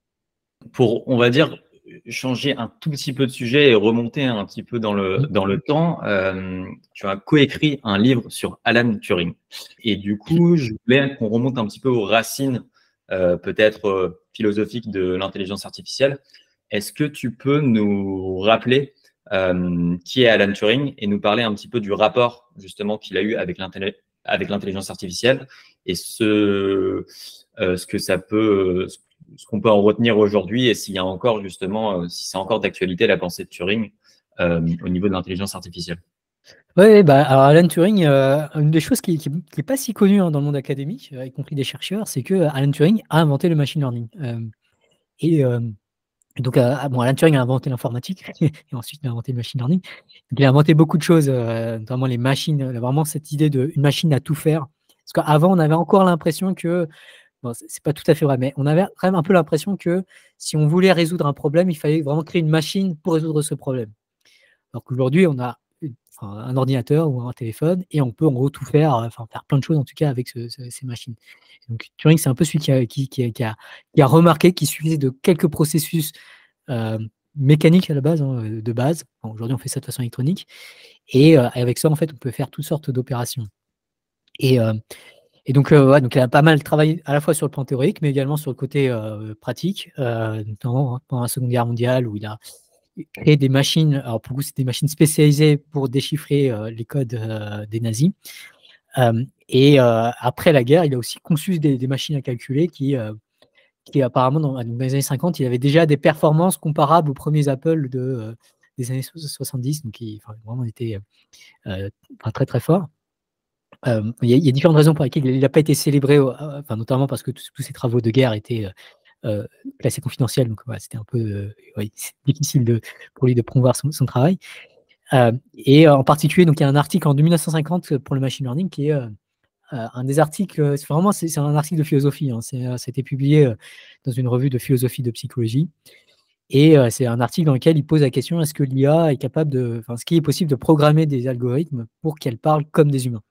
Pour, on va dire, changer un tout petit peu de sujet et remonter un petit peu dans le, dans le temps, euh, tu as coécrit un livre sur Alan Turing. Et du coup, je voulais qu'on remonte un petit peu aux racines, euh, peut-être euh, philosophiques de l'intelligence artificielle. Est-ce que tu peux nous rappeler euh, qui est Alan Turing et nous parler un petit peu du rapport justement qu'il a eu avec l'intelligence artificielle et ce, euh, ce que ça peut, ce qu'on peut en retenir aujourd'hui et s'il y a encore justement, euh, si c'est encore d'actualité la pensée de Turing euh, au niveau de l'intelligence artificielle. Oui, bah, alors Alan Turing, euh, une des choses qui n'est pas si connue hein, dans le monde académique, euh, y compris des chercheurs, c'est que Alan Turing a inventé le machine learning. Euh, et euh, donc, euh, bon, Alan Turing a inventé l'informatique et ensuite il a inventé le machine learning. Donc, il a inventé beaucoup de choses, euh, notamment les machines, vraiment cette idée d'une machine à tout faire. Parce qu'avant, on avait encore l'impression que, bon, c'est pas tout à fait vrai, mais on avait quand même un peu l'impression que si on voulait résoudre un problème, il fallait vraiment créer une machine pour résoudre ce problème. Alors qu'aujourd'hui, on a Enfin, un ordinateur ou un téléphone, et on peut en gros tout faire, enfin faire plein de choses en tout cas avec ce, ce, ces machines. Donc Turing, c'est un peu celui qui a, qui, qui, a, qui, a, qui a remarqué qu'il suffisait de quelques processus euh, mécanique à la base, hein, de base. Bon, aujourd'hui, on fait ça de façon électronique. Et euh, avec ça, en fait, on peut faire toutes sortes d'opérations. Et, euh, et donc, euh, ouais, donc, il a pas mal travaillé à la fois sur le plan théorique, mais également sur le côté euh, pratique, euh, notamment hein, pendant la Seconde Guerre mondiale, où il a créé des machines. Alors, pour vous, c'est des machines spécialisées pour déchiffrer euh, les codes euh, des nazis. Euh, et euh, après la guerre, il a aussi conçu des, des machines à calculer qui, euh, qui apparemment, dans, dans les années cinquante, il avait déjà des performances comparables aux premiers Apple de, euh, des années soixante-dix. Donc, il enfin, vraiment était euh, enfin, très, très fort. Euh, il, y a, il y a différentes raisons pour lesquelles il n'a pas été célébré, euh, enfin, notamment parce que tous ses travaux de guerre étaient euh, euh, classés confidentiels. Donc, ouais, c'était un peu euh, ouais, difficile de, pour lui de promouvoir son, son travail. Euh, et euh, en particulier, donc, il y a un article en mille neuf cent cinquante pour le machine learning qui est euh, un des articles, c'est vraiment c'est, c'est un article de philosophie. Hein, c'est, ça a été publié euh, dans une revue de philosophie de psychologie. Et euh, c'est un article dans lequel il pose la question, est-ce que l'I A est capable de, enfin, est-ce qu'il est possible de programmer des algorithmes pour qu'elles parlent comme des humains?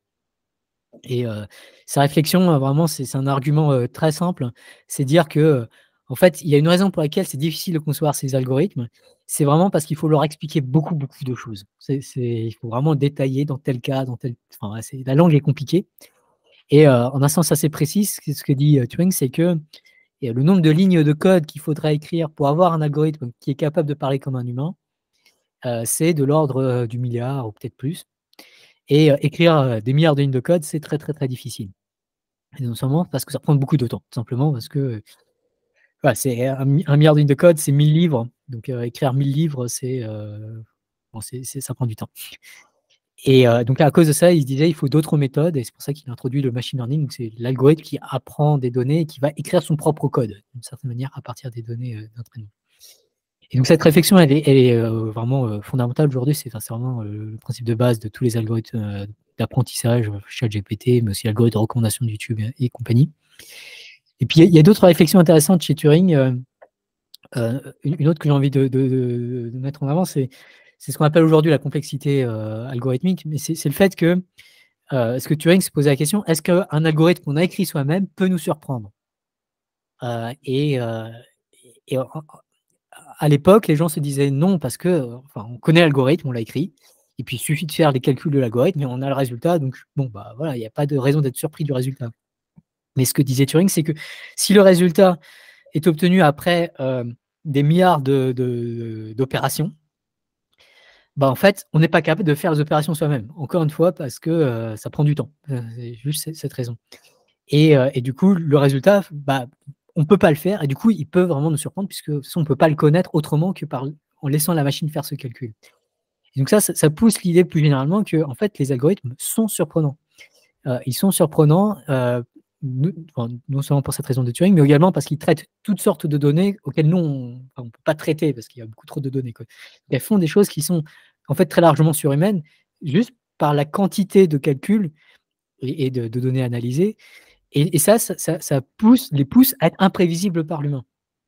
Et euh, sa réflexion, euh, vraiment, c'est, c'est un argument euh, très simple. C'est dire que, euh, en fait, il y a une raison pour laquelle c'est difficile de concevoir ces algorithmes. C'est vraiment parce qu'il faut leur expliquer beaucoup, beaucoup de choses. C'est, c'est, il faut vraiment détailler dans tel cas, dans tel. Enfin, c'est, la langue est compliquée. Et euh, en un sens assez précis, ce que dit euh, Turing, c'est que et le nombre de lignes de code qu'il faudrait écrire pour avoir un algorithme qui est capable de parler comme un humain, euh, c'est de l'ordre euh, du milliard ou peut-être plus. Et euh, écrire euh, des milliards de lignes de code, c'est très, très, très difficile. Et non seulement parce que ça prend beaucoup de temps, tout simplement parce que euh, voilà, c'est un, un milliard de lignes de code, c'est mille livres. Donc, euh, écrire mille livres, c'est, euh, bon, c'est, c'est, ça prend du temps. Et euh, donc, à cause de ça, il se disait il faut d'autres méthodes. Et c'est pour ça qu'il a introduit le machine learning. Donc, c'est l'algorithme qui apprend des données et qui va écrire son propre code, d'une certaine manière, à partir des données euh, d'entraînement. Et donc, cette réflexion, elle est, elle est euh, vraiment euh, fondamentale aujourd'hui. C'est, c'est vraiment euh, le principe de base de tous les algorithmes euh, d'apprentissage, ChatGPT, mais aussi l'algorithme de recommandation de YouTube et, et compagnie. Et puis, il y, y a d'autres réflexions intéressantes chez Turing. Euh, euh, une, une autre que j'ai envie de, de, de, de mettre en avant, c'est, c'est ce qu'on appelle aujourd'hui la complexité euh, algorithmique. Mais c'est, c'est le fait que Euh, est-ce que Turing se posait la question, est-ce qu'un algorithme qu'on a écrit soi-même peut nous surprendre? euh, Et, euh, et en- à l'époque, les gens se disaient non, parce que, enfin, on connaît l'algorithme, on l'a écrit, et puis il suffit de faire les calculs de l'algorithme et on a le résultat, donc bon, bah voilà, il n'y a pas de raison d'être surpris du résultat. Mais ce que disait Turing, c'est que si le résultat est obtenu après euh, des milliards de, de, d'opérations, bah en fait, on n'est pas capable de faire les opérations soi-même. Encore une fois, parce que euh, ça prend du temps. Euh, C'est juste cette, cette raison. Et, euh, et du coup, le résultat, bah, on ne peut pas le faire. Et du coup, il peut vraiment nous surprendre, puisque de toute façon, on ne peut pas le connaître autrement que par, en laissant la machine faire ce calcul. Et donc ça, ça, ça pousse l'idée plus généralement que en fait, les algorithmes sont surprenants. Euh, ils sont surprenants, euh, non, enfin, non seulement pour cette raison de Turing, mais également parce qu'ils traitent toutes sortes de données auxquelles nous, on ne peut pas traiter, parce qu'il y a beaucoup trop de données, quoi. Elles font des choses qui sont en fait très largement surhumaines, juste par la quantité de calculs et, et de, de données analysées. Et, et ça, ça, ça, ça pousse, les pousse à être imprévisibles par l'humain.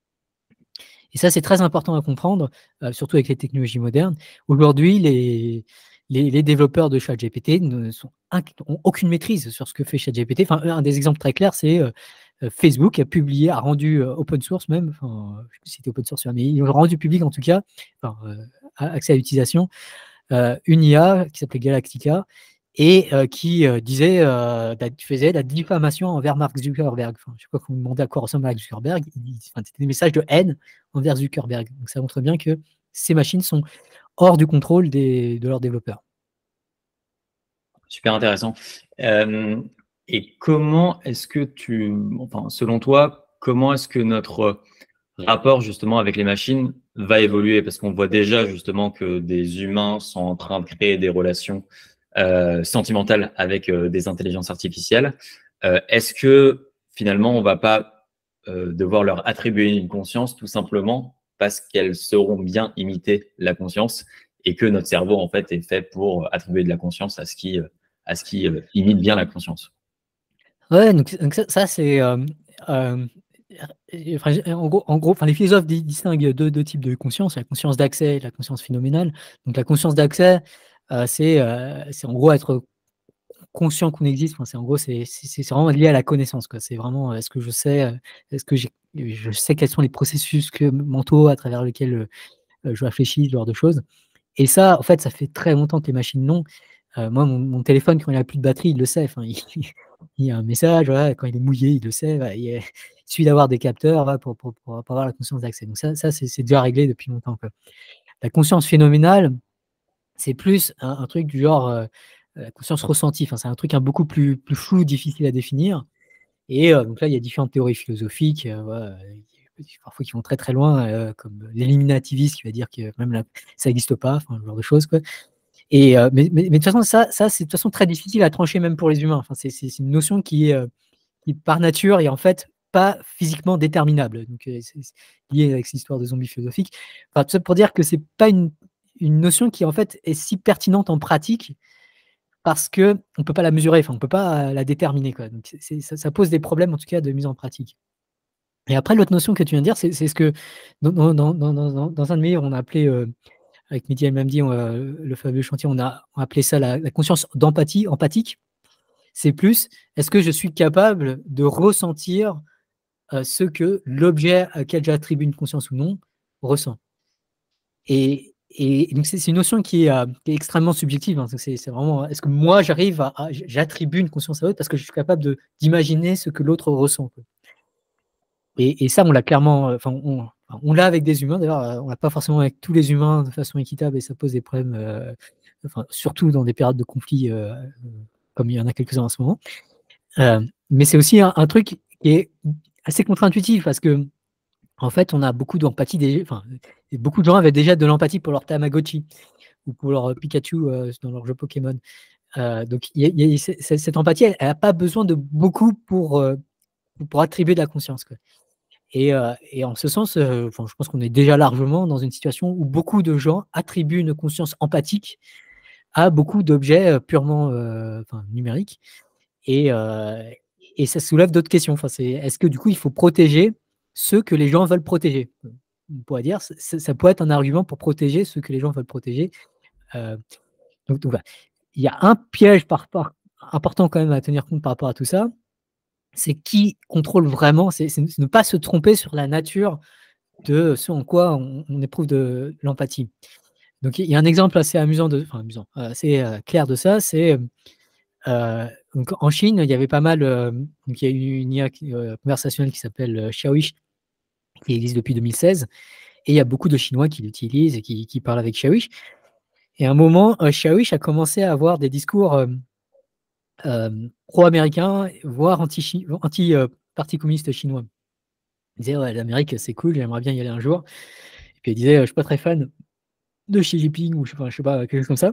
Et ça, c'est très important à comprendre, euh, surtout avec les technologies modernes. Aujourd'hui, les, les, les développeurs de ChatGPT n'ont aucune maîtrise sur ce que fait ChatGPT. Enfin, un des exemples très clairs, c'est euh, Facebook a publié, a rendu euh, open source même, enfin, je ne sais plus si c'était open source, mais ils ont rendu public en tout cas, enfin, euh, accès à l'utilisation, euh, une I A qui s'appelait Galactica, et euh, qui euh, disait, euh, faisait la diffamation envers Mark Zuckerberg. Enfin, je sais pas qu'on me demandait à quoi ressemble Mark Zuckerberg. Enfin, c'était des messages de haine envers Zuckerberg. Donc ça montre bien que ces machines sont hors du contrôle des, de leurs développeurs. Super intéressant. Euh, et comment est-ce que tu, enfin, selon toi, comment est-ce que notre rapport justement avec les machines va évoluer? Parce qu'on voit déjà justement que des humains sont en train de créer des relations euh, sentimentales avec euh, des intelligences artificielles. Euh, est-ce que finalement on va pas euh, devoir leur attribuer une conscience tout simplement parce qu'elles sauront bien imiter la conscience et que notre cerveau en fait est fait pour attribuer de la conscience à ce qui à ce qui euh, imite bien la conscience? Ouais, donc, donc ça, ça c'est euh, euh, Enfin, en gros, en gros enfin, les philosophes distinguent deux, deux types de conscience, la conscience d'accès et la conscience phénoménale. Donc la conscience d'accès, euh, c'est euh, en gros être conscient qu'on existe. Enfin, c'est en gros, c'est vraiment lié à la connaissance, quoi. C'est vraiment, est-ce que je sais, est-ce que je sais quels sont les processus que, mentaux à travers lesquels euh, je réfléchis, ce genre de choses. Et ça, en fait, ça fait très longtemps que les machines l'ont. Euh, moi, mon, mon téléphone, quand il n'a plus de batterie, il le sait. Enfin, il, il y a un message, voilà, quand il est mouillé, il le sait. Voilà, il, il suffit d'avoir des capteurs voilà, pour, pour, pour, pour avoir la conscience d'accès. Donc ça, ça c'est déjà réglé depuis longtemps, quoi. La conscience phénoménale, c'est plus un, un truc du genre euh, la conscience ressentie. Enfin, c'est un truc un beaucoup plus, plus flou, difficile à définir. Et euh, donc là, il y a différentes théories philosophiques, euh, voilà, parfois qui vont très très loin, euh, comme l'éliminativisme qui va dire que même là, ça n'existe pas, enfin, ce genre de choses, quoi. Et, euh, mais, mais, mais de toute façon, ça, ça c'est de toute façon très difficile à trancher même pour les humains. Enfin, c'est une notion qui est, euh, qui par nature est en fait pas physiquement déterminable. Donc, euh, c'est lié avec cette histoire de zombies philosophiques. Enfin, tout ça pour dire que c'est pas une, une notion qui en fait est si pertinente en pratique parce que on peut pas la mesurer, enfin, on peut pas la déterminer, quoi. Donc, c'est, ça, ça pose des problèmes en tout cas de mise en pratique. Et après, l'autre notion que tu viens de dire, c'est ce que dans, dans, dans, dans, dans un de mes livres, on a appelé euh, avec Mehdi El-Mamdi, euh, le fameux chantier, on a, on a appelé ça la, la conscience d'empathie, empathique. C'est plus, est-ce que je suis capable de ressentir euh, ce que l'objet auquel j'attribue une conscience ou non ressent. Et, et donc, c'est une notion qui est, euh, qui est extrêmement subjective. Hein. C'est vraiment, est-ce que moi, j'arrive à, à j'attribue une conscience à l'autre parce que je suis capable d'imaginer ce que l'autre ressent. Et, et ça, on l'a clairement, enfin, on, on l'a avec des humains, d'ailleurs, on l'a pas forcément avec tous les humains de façon équitable et ça pose des problèmes, euh, enfin, surtout dans des périodes de conflit, euh, comme il y en a quelques-uns en ce moment. Euh, mais c'est aussi un, un truc qui est assez contre-intuitif parce que, en fait, on a beaucoup d'empathie, enfin, beaucoup de gens avaient déjà de l'empathie pour leur Tamagotchi ou pour leur Pikachu euh, dans leur jeu Pokémon. Euh, donc, y a, y a, cette empathie, elle n'a pas besoin de beaucoup pour, euh, pour attribuer de la conscience, quoi. Et, euh, et en ce sens, euh, enfin, je pense qu'on est déjà largement dans une situation où beaucoup de gens attribuent une conscience empathique à beaucoup d'objets euh, purement euh, enfin, numériques. Et, euh, et ça soulève d'autres questions. Enfin, est-ce que du coup, il faut protéger ceux que les gens veulent protéger? On pourrait dire, ça, ça pourrait être un argument pour protéger ceux que les gens veulent protéger. Euh, donc, donc voilà. Il y a un piège par, par, important quand même à tenir compte par rapport à tout ça. C'est qui contrôle vraiment, c'est ne pas se tromper sur la nature de ce en quoi on, on éprouve de l'empathie. Donc, il y a un exemple assez amusant, de, enfin amusant, assez euh, clair de ça, c'est euh, en Chine, il y avait pas mal, euh, donc il y a eu une I A euh, conversationnelle qui s'appelle euh, Xiaoish, qui existe depuis deux mille seize, et il y a beaucoup de Chinois qui l'utilisent et qui, qui parlent avec Xiaoish. Et à un moment, euh, Xiaoish a commencé à avoir des discours euh, euh, pro-américains, voire anti-Parti anti, euh, communiste chinois. Il disait, ouais, l'Amérique, c'est cool, j'aimerais bien y aller un jour. Et puis il disait, je ne suis pas très fan de Xi Jinping, ou je ne sais, sais pas, quelque chose comme ça.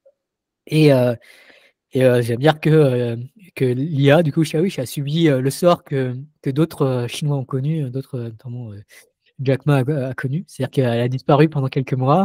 Et, euh, et euh, j'aime dire que, euh, que l'I A, du coup, Xiaoish a subi euh, le sort que, que d'autres euh, Chinois ont connu, d'autres, notamment euh, Jack Ma a, a connu. C'est-à-dire qu'elle a disparu pendant quelques mois,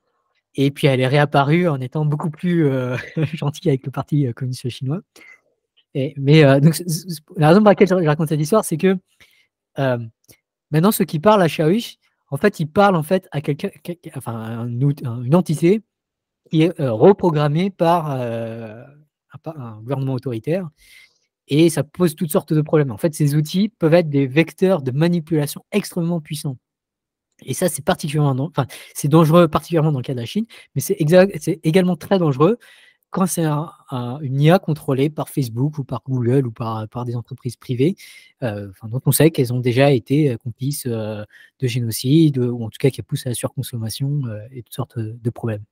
et puis elle est réapparue en étant beaucoup plus euh, gentille avec le parti euh, communiste chinois. Et, mais euh, donc, la raison pour laquelle je raconte cette histoire, c'est que euh, maintenant, ceux qui parlent à Xiaoish, en fait, ils parlent en fait à quelqu'un, enfin, un, une entité qui est euh, reprogrammée par, euh, un, un gouvernement autoritaire, et ça pose toutes sortes de problèmes. En fait, ces outils peuvent être des vecteurs de manipulation extrêmement puissants. Et ça, c'est particulièrement, enfin, c'est dangereux, particulièrement dans le cas de la Chine, mais c'est également très dangereux quand c'est un, un, une I A contrôlée par Facebook ou par Google ou par, par des entreprises privées, euh, enfin, dont on sait qu'elles ont déjà été complices euh, de génocide, ou en tout cas qui poussent à la surconsommation euh, et toutes sortes de problèmes.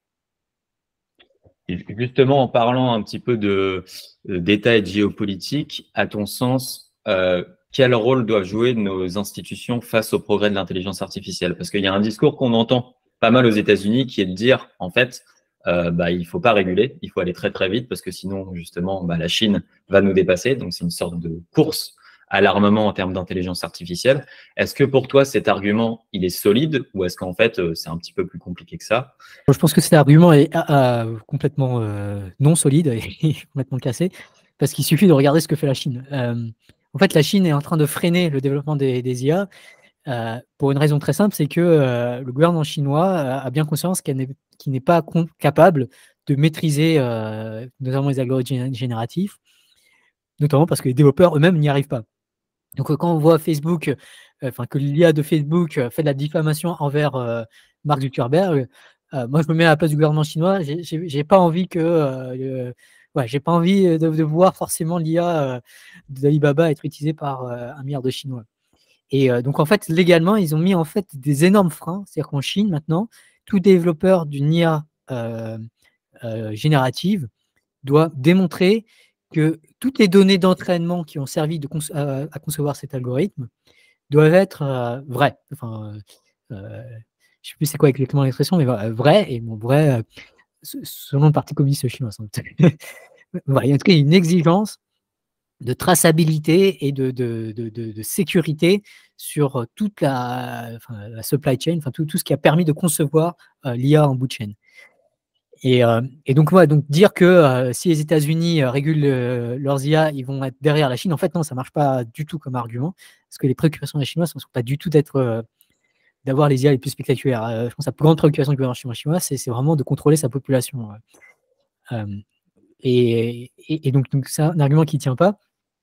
Et justement, en parlant un petit peu de d'État et de géopolitique, à ton sens, euh, quel rôle doivent jouer nos institutions face au progrès de l'intelligence artificielle? Parce qu'il y a un discours qu'on entend pas mal aux États-Unis qui est de dire, en fait, euh, bah, il ne faut pas réguler, il faut aller très très vite parce que sinon, justement, bah, la Chine va nous dépasser. Donc, c'est une sorte de course à l'armement en termes d'intelligence artificielle. Est-ce que pour toi, cet argument, il est solide ou est-ce qu'en fait, c'est un petit peu plus compliqué que ça? Je pense que cet argument est euh, complètement euh, non solide et complètement cassé parce qu'il suffit de regarder ce que fait la Chine. Euh, en fait, la Chine est en train de freiner le développement des, des I A euh, pour une raison très simple, c'est que euh, le gouvernement chinois a bien conscience qu'il n'est n'est pas capable de maîtriser euh, notamment les algorithmes génératifs, notamment parce que les développeurs eux-mêmes n'y arrivent pas. Donc quand on voit Facebook, enfin euh, que l'I A de Facebook fait de la diffamation envers euh, Mark Zuckerberg, euh, moi je me mets à la place du gouvernement chinois, j'ai pas envie que euh, ouais, j'ai pas envie de, de voir forcément l'I A euh, d'Alibaba être utilisée par euh, un milliard de Chinois. Et euh, donc en fait légalement ils ont mis en fait des énormes freins, c'est-à-dire qu'en Chine maintenant tout développeur d'une I A euh, euh, générative doit démontrer que toutes les données d'entraînement qui ont servi de conce à, à concevoir cet algorithme doivent être euh, vraies. Enfin, euh, euh, je ne sais plus c'est quoi exactement l'expression, mais euh, vraies, et bon, vrai, euh, selon le Parti communiste chinois. Voilà, il y a en tout cas une exigence de traçabilité et de, de, de, de, de sécurité sur toute la, enfin, la supply chain, enfin, tout, tout ce qui a permis de concevoir euh, l'I A en bout de chaîne. Et, euh, et donc, ouais, donc dire que euh, si les États-Unis euh, régulent euh, leurs I A, ils vont être derrière la Chine, en fait, non, ça ne marche pas du tout comme argument, parce que les préoccupations des Chinois ne sont pas du tout d'être euh, d'avoir les I A les plus spectaculaires. Euh, je pense que la plus grande préoccupation du gouvernement chinois, c'est vraiment de contrôler sa population. Euh, et, et, et donc, donc c'est un argument qui ne tient pas.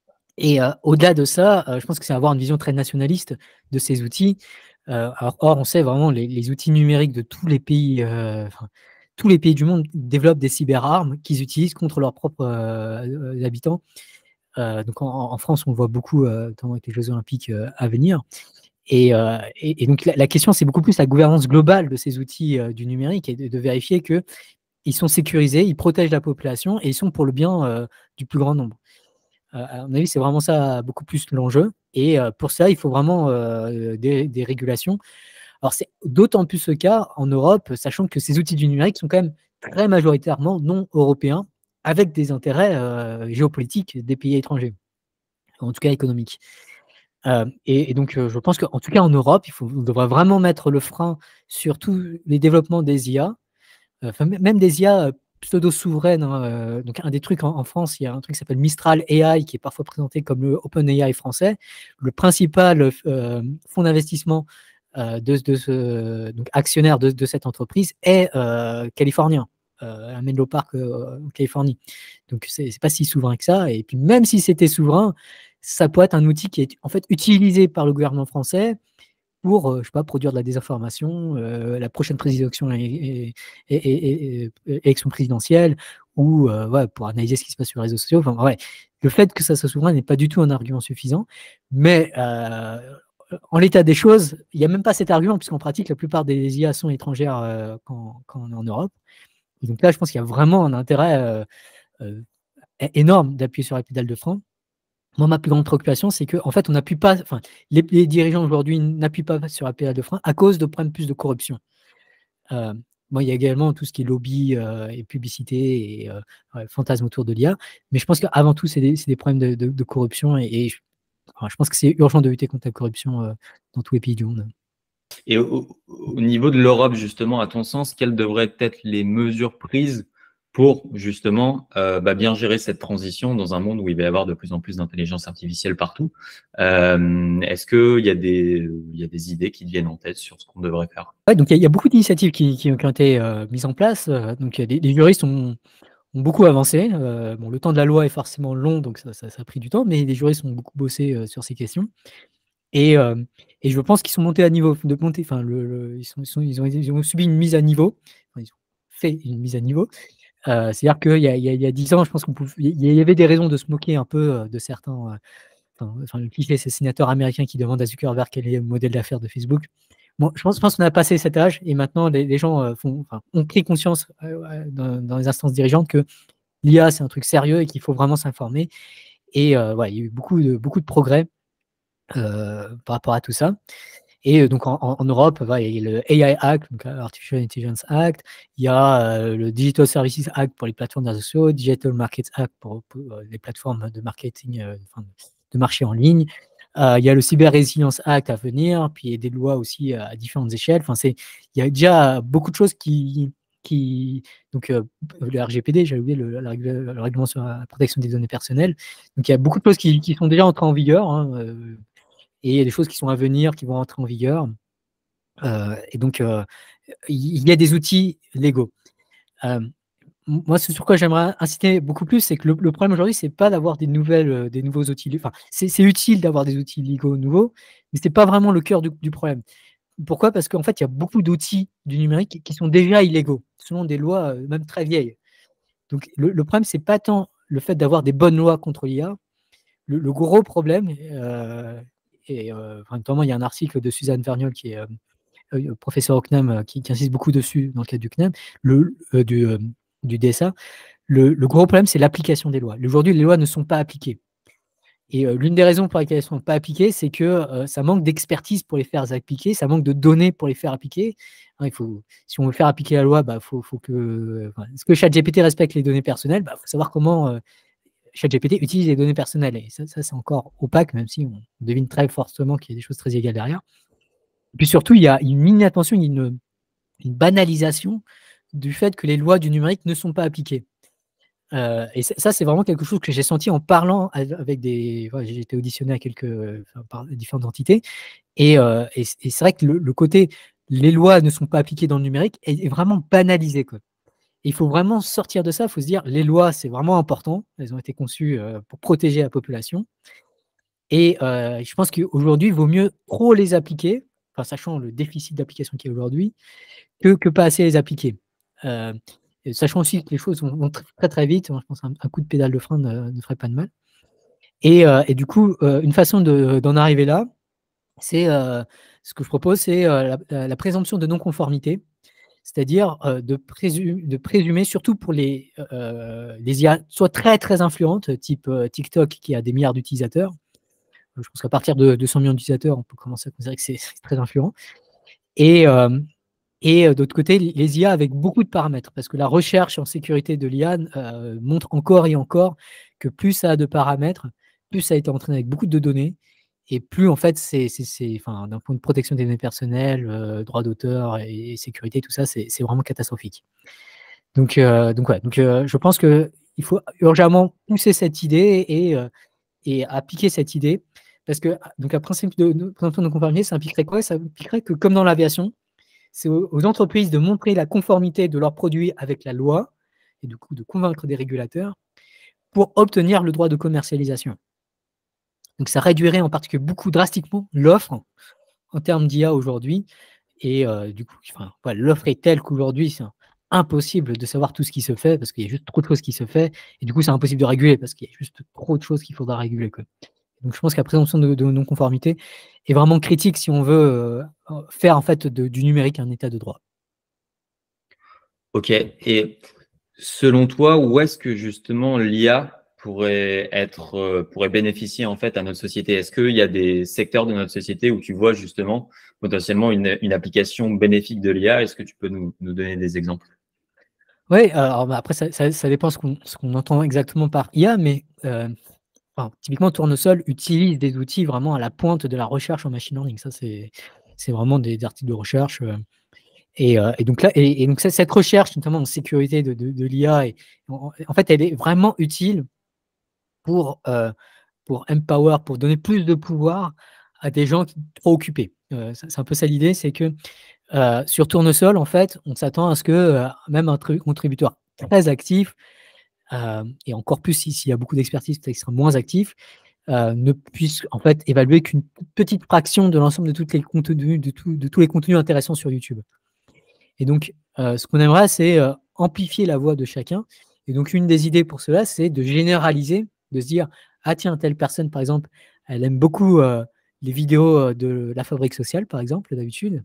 Et euh, au-delà de ça, euh, je pense que c'est avoir une vision très nationaliste de ces outils. Euh, alors, or, on sait vraiment les, les outils numériques de tous les pays, euh, enfin, tous les pays du monde développent des cyberarmes qu'ils utilisent contre leurs propres euh, habitants. Euh, donc en, en France, on le voit beaucoup, euh, notamment avec les Jeux Olympiques euh, à venir. Et, euh, et, et donc la, la question, c'est beaucoup plus la gouvernance globale de ces outils euh, du numérique et de, de vérifier qu'ils sont sécurisés, ils protègent la population et ils sont pour le bien euh, du plus grand nombre. Euh, à mon avis, c'est vraiment ça beaucoup plus l'enjeu. Et euh, pour ça, il faut vraiment euh, des, des régulations. Alors, c'est d'autant plus le cas en Europe, sachant que ces outils du numérique sont quand même très majoritairement non européens, avec des intérêts euh, géopolitiques des pays étrangers, en tout cas économiques. Euh, et, et donc, euh, je pense qu'en tout cas en Europe, il faut, on devrait vraiment mettre le frein sur tous les développements des I A, euh, enfin, même des I A pseudo-souveraines. Hein, euh, donc, un des trucs en, en France, il y a un truc qui s'appelle Mistral A I, qui est parfois présenté comme le OpenAI français. Le principal euh, fonds d'investissement euh, de, de ce, donc actionnaire de, de cette entreprise est euh, californien, euh, à Menlo Park, euh, en Californie. Donc, c'est pas si souverain que ça. Et puis, même si c'était souverain, ça peut être un outil qui est en fait utilisé par le gouvernement français pour, euh, je sais pas, produire de la désinformation, euh, la prochaine présidentielle et, et, et, et, élection présidentielle, ou euh, ouais, pour analyser ce qui se passe sur les réseaux sociaux. Enfin, ouais, le fait que ça soit souverain n'est pas du tout un argument suffisant, mais euh, en l'état des choses, il n'y a même pas cet argument, puisqu'en pratique, la plupart des I A sont étrangères euh, quand, quand on est en Europe. Et donc là, je pense qu'il y a vraiment un intérêt euh, euh, énorme d'appuyer sur la pédale de frein. Moi, ma plus grande préoccupation, c'est qu'en en fait, on n'appuie pas, enfin, les, les dirigeants aujourd'hui n'appuient pas sur la pédale de frein à cause de problèmes plus de corruption. Euh, bon, il y a également tout ce qui est lobby euh, et publicité et euh, ouais, fantasme autour de l'I A, mais je pense qu'avant tout, c'est des, des problèmes de, de, de corruption et, et je, enfin, je pense que c'est urgent de lutter contre la corruption euh, dans tous les pays du monde. Et au, au niveau de l'Europe, justement, à ton sens, quelles devraient être les mesures prises pour justement euh, bah, bien gérer cette transition dans un monde où il va y avoir de plus en plus d'intelligence artificielle partout? euh, Est-ce qu'il y, y a des idées qui te viennent en tête sur ce qu'on devrait faire? Ouais, donc il y, y a beaucoup d'initiatives qui, qui, qui ont été euh, mises en place. Euh, donc les, les juristes ont, ont beaucoup avancé. Euh, bon, le temps de la loi est forcément long, donc ça, ça, ça a pris du temps, mais les juristes ont beaucoup bossé euh, sur ces questions. Et, euh, et je pense qu'ils sont montés à niveau, de monter, enfin, le, le, ils, sont, ils, sont, ils, ont, ils ont subi une mise à niveau, enfin, ils ont fait une mise à niveau. Euh, C'est-à-dire qu'il y a, il y, a, il y a dix ans, je pense qu'il y avait des raisons de se moquer un peu de certains. Euh, enfin, enfin, le cliché, c'est le sénateur américain qui demande à Zuckerberg quel est le modèle d'affaires de Facebook. Bon, je pense, je pense qu'on a passé cet âge et maintenant les, les gens euh, font, enfin, ont pris conscience euh, dans, dans les instances dirigeantes que l'I A c'est un truc sérieux et qu'il faut vraiment s'informer. Et euh, ouais, il y a eu beaucoup de, beaucoup de progrès euh, par rapport à tout ça. Et donc en, en Europe, bah, il y a le A I Act, donc Artificial Intelligence Act, il y a euh, le Digital Services Act pour les plateformes réseaux sociaux, Digital Markets Act pour, pour euh, les plateformes de marketing, euh, enfin, de marché en ligne. Euh, il y a le Cyber Resilience Act à venir, puis il y a des lois aussi à différentes échelles. Enfin, c'est, il y a déjà beaucoup de choses qui, qui donc euh, le R G P D, j'ai oublié le, le, le règlement sur la protection des données personnelles. Donc il y a beaucoup de choses qui, qui sont déjà entrées en vigueur. Hein, euh, et il y a des choses qui sont à venir, qui vont entrer en vigueur. Euh, et donc, euh, il y a des outils légaux. Euh, moi, ce sur quoi j'aimerais inciter beaucoup plus, c'est que le, le problème aujourd'hui, c'est pas d'avoir des nouvelles, euh, des nouveaux outils. Enfin, c'est utile d'avoir des outils légaux nouveaux, mais c'est pas vraiment le cœur du, du problème. Pourquoi? Parce qu'en fait, il y a beaucoup d'outils du numérique qui sont déjà illégaux, selon des lois euh, même très vieilles. Donc, le, le problème, c'est pas tant le fait d'avoir des bonnes lois contre l'I A. Le, le gros problème, euh, et euh, notamment, il y a un article de Suzanne Verniol, qui est euh, euh, professeur au C N E M, euh, qui, qui insiste beaucoup dessus dans le cadre du C N E M, le, euh, du, euh, du D S A. Le, le gros problème, c'est l'application des lois. Aujourd'hui, les lois ne sont pas appliquées. Et euh, l'une des raisons pour lesquelles elles ne sont pas appliquées, c'est que euh, ça manque d'expertise pour les faire appliquer, ça manque de données pour les faire appliquer. Hein, il faut, si on veut faire appliquer la loi, bah, faut, faut que. Euh, est-ce que ChatGPT respecte les données personnelles? Il bah, faut savoir comment euh, ChatGPT utilise les données personnelles. Et ça, ça c'est encore opaque, même si on devine très fortement qu'il y a des choses très égales derrière. Et puis surtout, il y a une inattention, une, une banalisation du fait que les lois du numérique ne sont pas appliquées. Euh, et ça, c'est vraiment quelque chose que j'ai senti en parlant avec des. Voilà, j'ai été auditionné à quelques enfin, par différentes entités, et, euh, et, et c'est vrai que le, le côté les lois ne sont pas appliquées dans le numérique est, est vraiment banalisé, quoi. Et il faut vraiment sortir de ça. Il faut se dire les lois, c'est vraiment important. Elles ont été conçues euh, pour protéger la population. Et euh, je pense qu'aujourd'hui, il vaut mieux trop les appliquer, enfin, sachant le déficit d'application qu'il y a aujourd'hui, que, que pas assez les appliquer. Euh, Sachant aussi que les choses vont, vont très très vite, je pense qu'un un coup de pédale de frein ne, ne ferait pas de mal. Et, euh, et du coup, euh, une façon de, d'en arriver là, c'est euh, ce que je propose, c'est euh, la, la présomption de non-conformité, c'est-à-dire euh, de, présumer, de présumer, surtout pour les, euh, les I A, soit très très influentes, type euh, TikTok qui a des milliards d'utilisateurs. Je pense qu'à partir de, de cent millions d'utilisateurs, on peut commencer à considérer que c'est très influent. Et, euh, Et d'autre côté, les I A avec beaucoup de paramètres, parce que la recherche en sécurité de l'I A euh, montre encore et encore que plus ça a de paramètres, plus ça a été entraîné avec beaucoup de données, et plus en fait, c'est, enfin, d'un point de protection des données personnelles, euh, droits d'auteur et, et sécurité, tout ça, c'est vraiment catastrophique. Donc, euh, donc, ouais, donc euh, je pense qu'il faut urgemment pousser cette idée et, euh, et appliquer cette idée, parce que donc un principe de, de présomption de conformité, ça impliquerait quoi? Ça impliquerait que, comme dans l'aviation, c'est aux entreprises de montrer la conformité de leurs produits avec la loi et du coup de convaincre des régulateurs pour obtenir le droit de commercialisation. Donc ça réduirait en particulier beaucoup drastiquement l'offre en termes d'I A aujourd'hui. Et euh, du coup, enfin, voilà, l'offre est telle qu'aujourd'hui, c'est impossible de savoir tout ce qui se fait parce qu'il y a juste trop de choses qui se fait. Et du coup, c'est impossible de réguler parce qu'il y a juste trop de choses qu'il faudra réguler, quoi. Donc, je pense que la présomption de, de non-conformité est vraiment critique si on veut euh, faire en fait de, du numérique un état de droit. Ok. Et selon toi, où est-ce que justement l'I A pourrait être, euh, pourrait bénéficier en fait à notre société? Est-ce qu'il y a des secteurs de notre société où tu vois justement potentiellement une, une application bénéfique de l'I A? Est-ce que tu peux nous, nous donner des exemples? Oui, alors bah, après, ça, ça, ça dépend ce qu'on ce qu'on entend exactement par I A, mais euh, enfin, typiquement, Tournesol utilise des outils vraiment à la pointe de la recherche en machine learning. Ça, c'est vraiment des, des articles de recherche. Euh, et, euh, et donc, là, et, et donc cette recherche, notamment en sécurité de, de, de l'I A, et, en, en fait, elle est vraiment utile pour, euh, pour empower, pour donner plus de pouvoir à des gens qui sont trop occupés. Euh, c'est un peu ça l'idée, c'est que euh, sur Tournesol, en fait, on s'attend à ce que euh, même un contributeur très actif, euh, et encore plus s'il si y a beaucoup d'expertise, peut-être qu'il sera moins actif, euh, ne puisse en fait évaluer qu'une petite fraction de l'ensemble de, toutes les contenus, de, tout, de tous les contenus intéressants sur YouTube. Et donc, euh, ce qu'on aimerait, c'est euh, amplifier la voix de chacun. Et donc, une des idées pour cela, c'est de généraliser, de se dire, ah tiens, telle personne, par exemple, elle aime beaucoup euh, les vidéos de la Fabrique sociale, par exemple, d'habitude.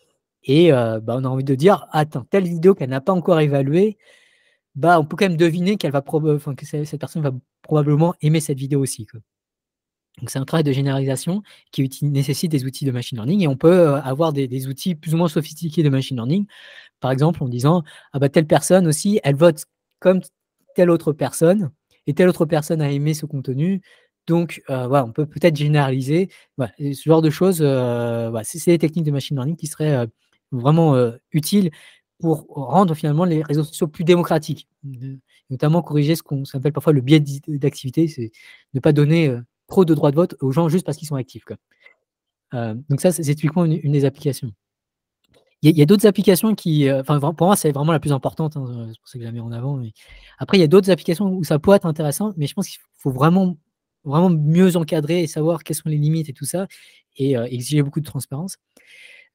Et euh, bah, on a envie de dire, attends, telle vidéo qu'elle n'a pas encore évaluée, bah, on peut quand même deviner qu'elle va enfin, que cette personne va probablement aimer cette vidéo aussi, quoi. Donc, c'est un travail de généralisation qui nécessite des outils de machine learning, et on peut avoir des, des outils plus ou moins sophistiqués de machine learning, par exemple en disant, ah bah, telle personne aussi, elle vote comme telle autre personne, et telle autre personne a aimé ce contenu. Donc, euh, voilà, on peut peut-être généraliser. Voilà, ce genre de choses, euh, voilà, c'est des techniques de machine learning qui seraient euh, vraiment euh, utiles pour rendre finalement les réseaux sociaux plus démocratiques, notamment corriger ce qu'on appelle parfois le biais d'activité, c'est ne pas donner euh, trop de droits de vote aux gens juste parce qu'ils sont actifs, quoi. Euh, donc ça, c'est typiquement une, une des applications. Il y a, a d'autres applications qui, enfin, euh, pour moi, c'est vraiment la plus importante, hein, c'est pour ça que je la mets en avant. Mais après, il y a d'autres applications où ça pourrait être intéressant, mais je pense qu'il faut vraiment, vraiment mieux encadrer et savoir quelles sont les limites et tout ça, et euh, exiger beaucoup de transparence.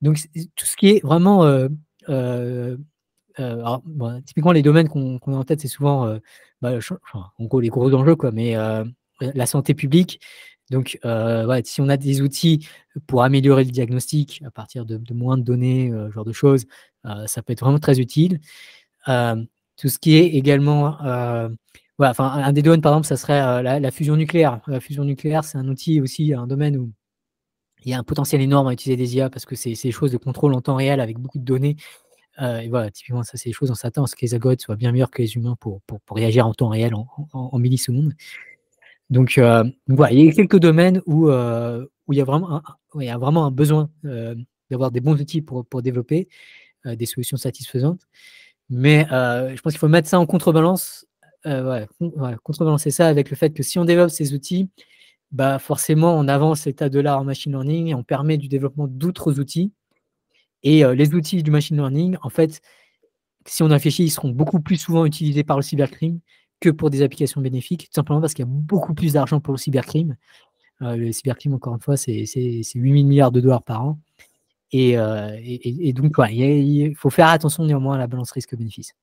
donc, tout ce qui est vraiment… Euh, euh, euh, alors, bon, typiquement, les domaines qu'on qu'on a en tête, c'est souvent, euh, bah, enfin, en gros, les gros enjeux, quoi, mais euh, la santé publique. Donc, euh, ouais, si on a des outils pour améliorer le diagnostic à partir de, de moins de données, euh, genre de choses, euh, ça peut être vraiment très utile. Euh, tout ce qui est également… Euh, ouais, enfin, un des domaines, par exemple, ça serait euh, la, la fusion nucléaire. La fusion nucléaire, c'est un outil aussi, un domaine où il y a un potentiel énorme à utiliser des I A parce que c'est des choses de contrôle en temps réel avec beaucoup de données. Euh, et voilà, typiquement, ça, c'est des choses, on s'attend à ce que les algorithmes soient bien meilleurs que les humains pour, pour, pour réagir en temps réel, en, en, en millisecondes. Donc, euh, donc, voilà, il y a quelques domaines où, euh, où il, y a vraiment un, où il y a vraiment un besoin euh, d'avoir des bons outils pour, pour développer euh, des solutions satisfaisantes. Mais euh, je pense qu'il faut mettre ça en contrebalance, euh, ouais, ouais, contrebalancer ça avec le fait que si on développe ces outils, bah forcément, on avance l'état de l'art en machine learning et on permet du développement d'autres outils. Et euh, les outils du machine learning, en fait, si on réfléchit, ils seront beaucoup plus souvent utilisés par le cybercrime que pour des applications bénéfiques, tout simplement parce qu'il y a beaucoup plus d'argent pour le cybercrime. Euh, le cybercrime, encore une fois, c'est huit mille milliards de dollars par an. Et, euh, et, et donc, ouais, il faut faire attention néanmoins à la balance risque-bénéfice.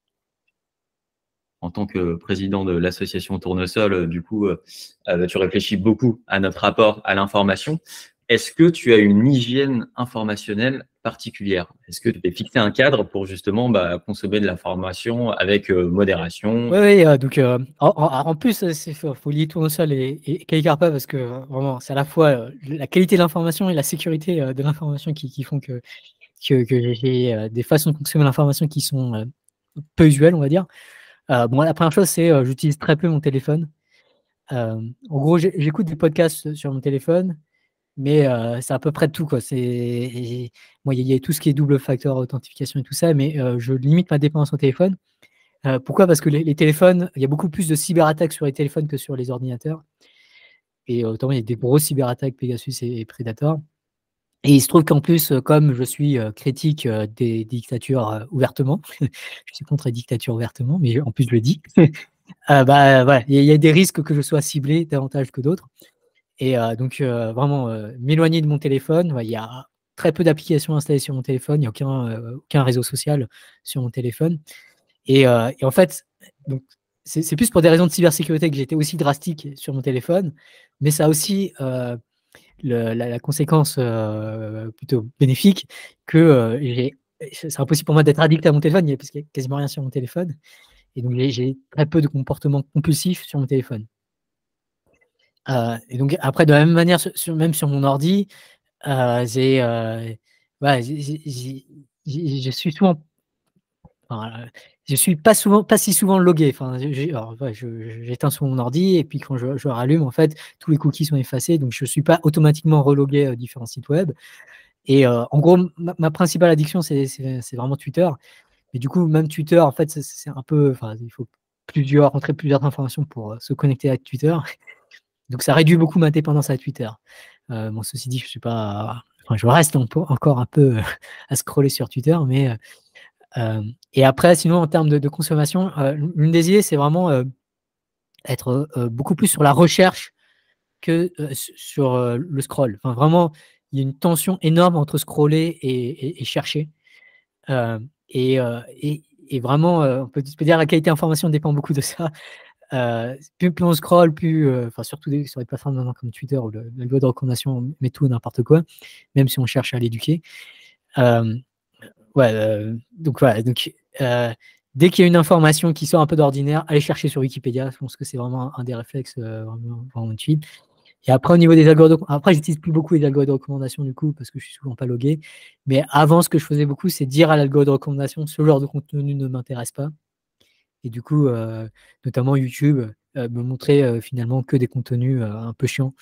En tant que président de l'association Tournesol, du coup, euh, tu réfléchis beaucoup à notre rapport à l'information. Est-ce que tu as une hygiène informationnelle particulière? Est-ce que tu t'es fixé un cadre pour justement bah, consommer de l'information avec euh, modération? Oui, oui, euh, donc euh, en, en, en plus, il faut, faut lier Tournesol et, et Calicarpa parce que euh, vraiment, c'est à la fois euh, la qualité de l'information et la sécurité euh, de l'information qui, qui font que, que, que j'ai euh, des façons de consommer l'information qui sont euh, peu usuelles, on va dire. Euh, bon, la première chose, c'est euh, j'utilise très peu mon téléphone. Euh, en gros, j'écoute des podcasts sur mon téléphone, mais euh, c'est à peu près tout, quoi. C'est, moi, il y, y a tout ce qui est double facteur authentification et tout ça, mais euh, je limite ma dépendance au téléphone. Euh, pourquoi? Parce que les, les téléphones, il y a beaucoup plus de cyberattaques sur les téléphones que sur les ordinateurs. Et autant il y a des grosses cyberattaques, Pegasus et, et Predator. Et il se trouve qu'en plus, comme je suis euh, critique euh, des dictatures euh, ouvertement, je suis contre les dictatures ouvertement, mais en plus je le dis, euh, bah, voilà, il y, y a des risques que je sois ciblé davantage que d'autres. Et euh, donc, euh, vraiment, euh, m'éloigner de mon téléphone. Il ouais, y a très peu d'applications installées sur mon téléphone. Il n'y a aucun, euh, aucun réseau social sur mon téléphone. Et, euh, et en fait, c'est plus pour des raisons de cybersécurité que j'étais aussi drastique sur mon téléphone. Mais ça a aussi euh, le, la, la conséquence euh, plutôt bénéfique que euh, c'est impossible pour moi d'être addict à mon téléphone parce qu'il n'y a quasiment rien sur mon téléphone. Et donc, j'ai très peu de comportements compulsifs sur mon téléphone. Euh, et donc, après, de la même manière, sur, sur, même sur mon ordi, euh, j'ai, euh, ouais, je suis souvent, enfin, je suis pas souvent, pas si souvent logué. Enfin, ouais, j'éteins sur mon ordi et puis quand je, je rallume, en fait, tous les cookies sont effacés, donc je suis pas automatiquement relogué à différents sites web. Et euh, en gros, ma, ma principale addiction, c'est vraiment Twitter. Mais du coup, même Twitter, en fait, c'est un peu, enfin, il faut plusieurs, rentrer plusieurs informations pour euh, se connecter à Twitter. Donc, ça réduit beaucoup ma dépendance à Twitter. Euh, bon, ceci dit, je suis pas, enfin, je reste encore un peu à scroller sur Twitter, mais euh, et après, sinon, en termes de, de consommation, euh, l'une des idées, c'est vraiment euh, être euh, beaucoup plus sur la recherche que euh, sur euh, le scroll. Enfin, vraiment, il y a une tension énorme entre scroller et, et, et chercher. Euh, et, euh, et, et vraiment, euh, on peut, on peut dire que la qualité d'information dépend beaucoup de ça. Euh, plus, plus on scroll, plus, euh, enfin surtout des, sur les plateformes maintenant comme Twitter où le, la loi de recommandation on met tout n'importe quoi, même si on cherche à l'éduquer. Euh, ouais, euh, donc voilà, donc euh, dès qu'il y a une information qui sort un peu d'ordinaire, allez chercher sur Wikipédia. Je pense que c'est vraiment un, un des réflexes euh, vraiment, vraiment utile. Et après, au niveau des algorithmes, après, j'utilise plus beaucoup les algorithmes de recommandation du coup, parce que je suis souvent pas logué. Mais avant, ce que je faisais beaucoup, c'est dire à l'algorithme de recommandation, ce genre de contenu ne m'intéresse pas. Et du coup, euh, notamment YouTube, euh, me montrait euh, finalement que des contenus euh, un peu chiants.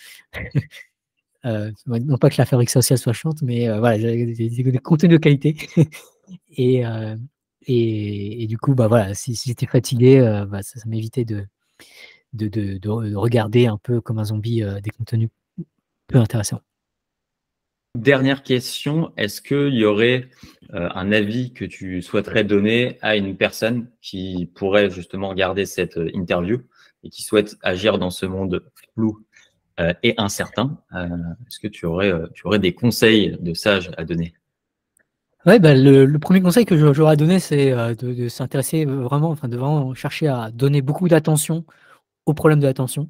euh, non pas que la fabrique sociale soit chiante, mais euh, voilà, des, des, des contenus de qualité. et, euh, et, et du coup, bah, voilà, si, si j'étais fatigué, euh, bah, ça, ça m'évitait de de, de, de regarder un peu comme un zombie euh, des contenus peu intéressants. Dernière question, est-ce qu'il y aurait euh, un avis que tu souhaiterais donner à une personne qui pourrait justement regarder cette euh, interview et qui souhaite agir dans ce monde flou euh, et incertain? euh, Est-ce que tu aurais, euh, tu aurais des conseils de sages à donner? Ouais, bah, le, le premier conseil que je- j'aurais donné, c'est euh, de, de s'intéresser vraiment, enfin de vraiment chercher à donner beaucoup d'attention au problème de l'attention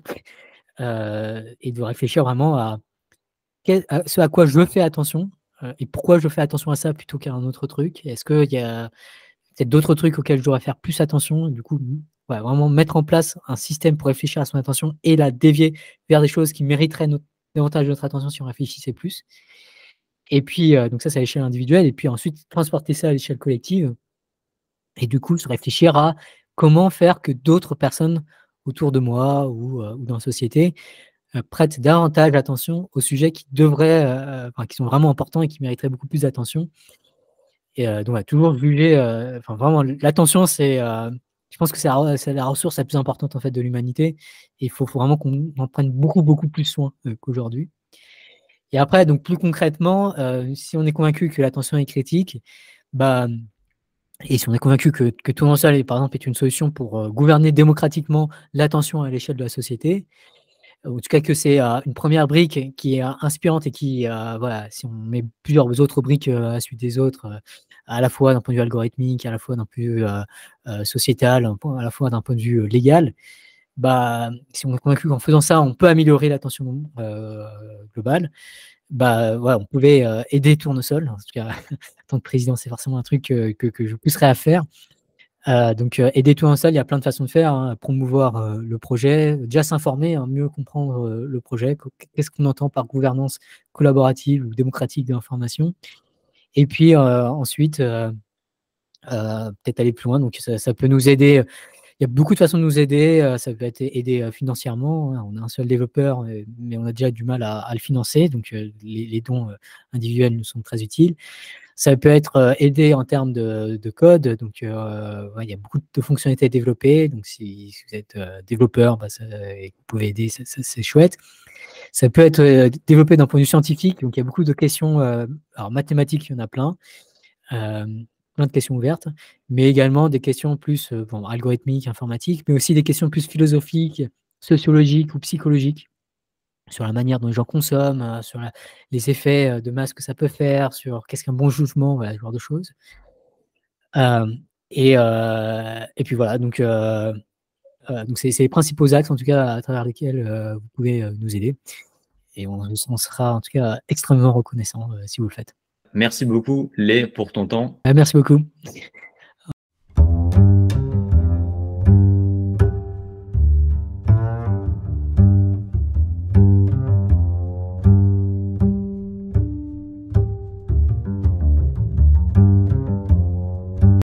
euh, et de réfléchir vraiment à, quel- à ce à quoi je fais attention euh, et pourquoi je fais attention à ça plutôt qu'à un autre truc. Est-ce qu'il y a peut-être d'autres trucs auxquels je devrais faire plus attention? Du coup, m- ouais, vraiment mettre en place un système pour réfléchir à son attention et la dévier vers des choses qui mériteraient notre- davantage notre attention si on réfléchissait plus. Et puis, euh, donc ça, c'est à l'échelle individuelle. Et puis ensuite, transporter ça à l'échelle collective. Et du coup, se réfléchir à comment faire que d'autres personnes autour de moi ou, euh, ou dans la société euh, prêtent davantage attention aux sujets qui devraient, euh, enfin, qui sont vraiment importants et qui mériteraient beaucoup plus d'attention. Et euh, donc, ouais, toujours juger, euh, enfin, vraiment, l'attention, c'est, euh, je pense que c'est la, c'est la ressource la plus importante en fait de l'humanité. Et il faut, faut vraiment qu'on en prenne beaucoup, beaucoup plus soin euh, qu'aujourd'hui. Et après, donc plus concrètement, euh, si on est convaincu que l'attention est critique, bah, et si on est convaincu que, que tout seul, par exemple, est une solution pour euh, gouverner démocratiquement l'attention à l'échelle de la société, ou en tout cas que c'est euh, une première brique qui est euh, inspirante et qui, euh, voilà, si on met plusieurs autres briques euh, à la suite des autres, euh, à la fois d'un point de vue algorithmique, à la fois d'un point de vue euh, euh, sociétal, à la fois d'un point de vue euh, légal, bah, si on est convaincu qu'en faisant ça, on peut améliorer l'attention euh, globale, bah, voilà, on pouvait euh, aider Tournesol. En tout cas, en tant que président, c'est forcément un truc euh, que, que je pousserais à faire. Euh, donc, euh, aider Tournesol, il y a plein de façons de faire, hein, promouvoir euh, le projet, déjà s'informer, hein, mieux comprendre euh, le projet, qu'est-ce qu'on entend par gouvernance collaborative ou démocratique de l'information. Et puis euh, ensuite, euh, euh, peut-être aller plus loin. Donc, ça, ça peut nous aider. Il y a beaucoup de façons de nous aider. euh, Ça peut être aider euh, financièrement, hein. On a un seul développeur, euh, mais on a déjà du mal à, à le financer. Donc, euh, les, les dons euh, individuels nous sont très utiles. Ça peut être euh, aider en termes de, de code. Donc, euh, ouais, il y a beaucoup de fonctionnalités développées. Donc, si, si vous êtes euh, développeur, bah, ça, et que vous pouvez aider, ça, ça, c'est chouette. Ça peut être euh, développé d'un point de vue scientifique. Donc, il y a beaucoup de questions. Euh, alors, mathématiques, il y en a plein. Euh, plein de questions ouvertes, mais également des questions plus euh, bon, algorithmiques, informatiques, mais aussi des questions plus philosophiques, sociologiques ou psychologiques sur la manière dont les gens consomment, euh, sur la- les effets euh, de masse que ça peut faire, sur qu'est-ce qu'un bon jugement, voilà, ce genre de choses. Euh, et, euh, et puis voilà, donc euh, euh, donc c'est c'est les principaux axes en tout cas à travers lesquels euh, vous pouvez euh, nous aider. Et on, on sera en tout cas extrêmement reconnaissant euh, si vous le faites. Merci beaucoup, Lé, pour ton temps. Euh, merci beaucoup.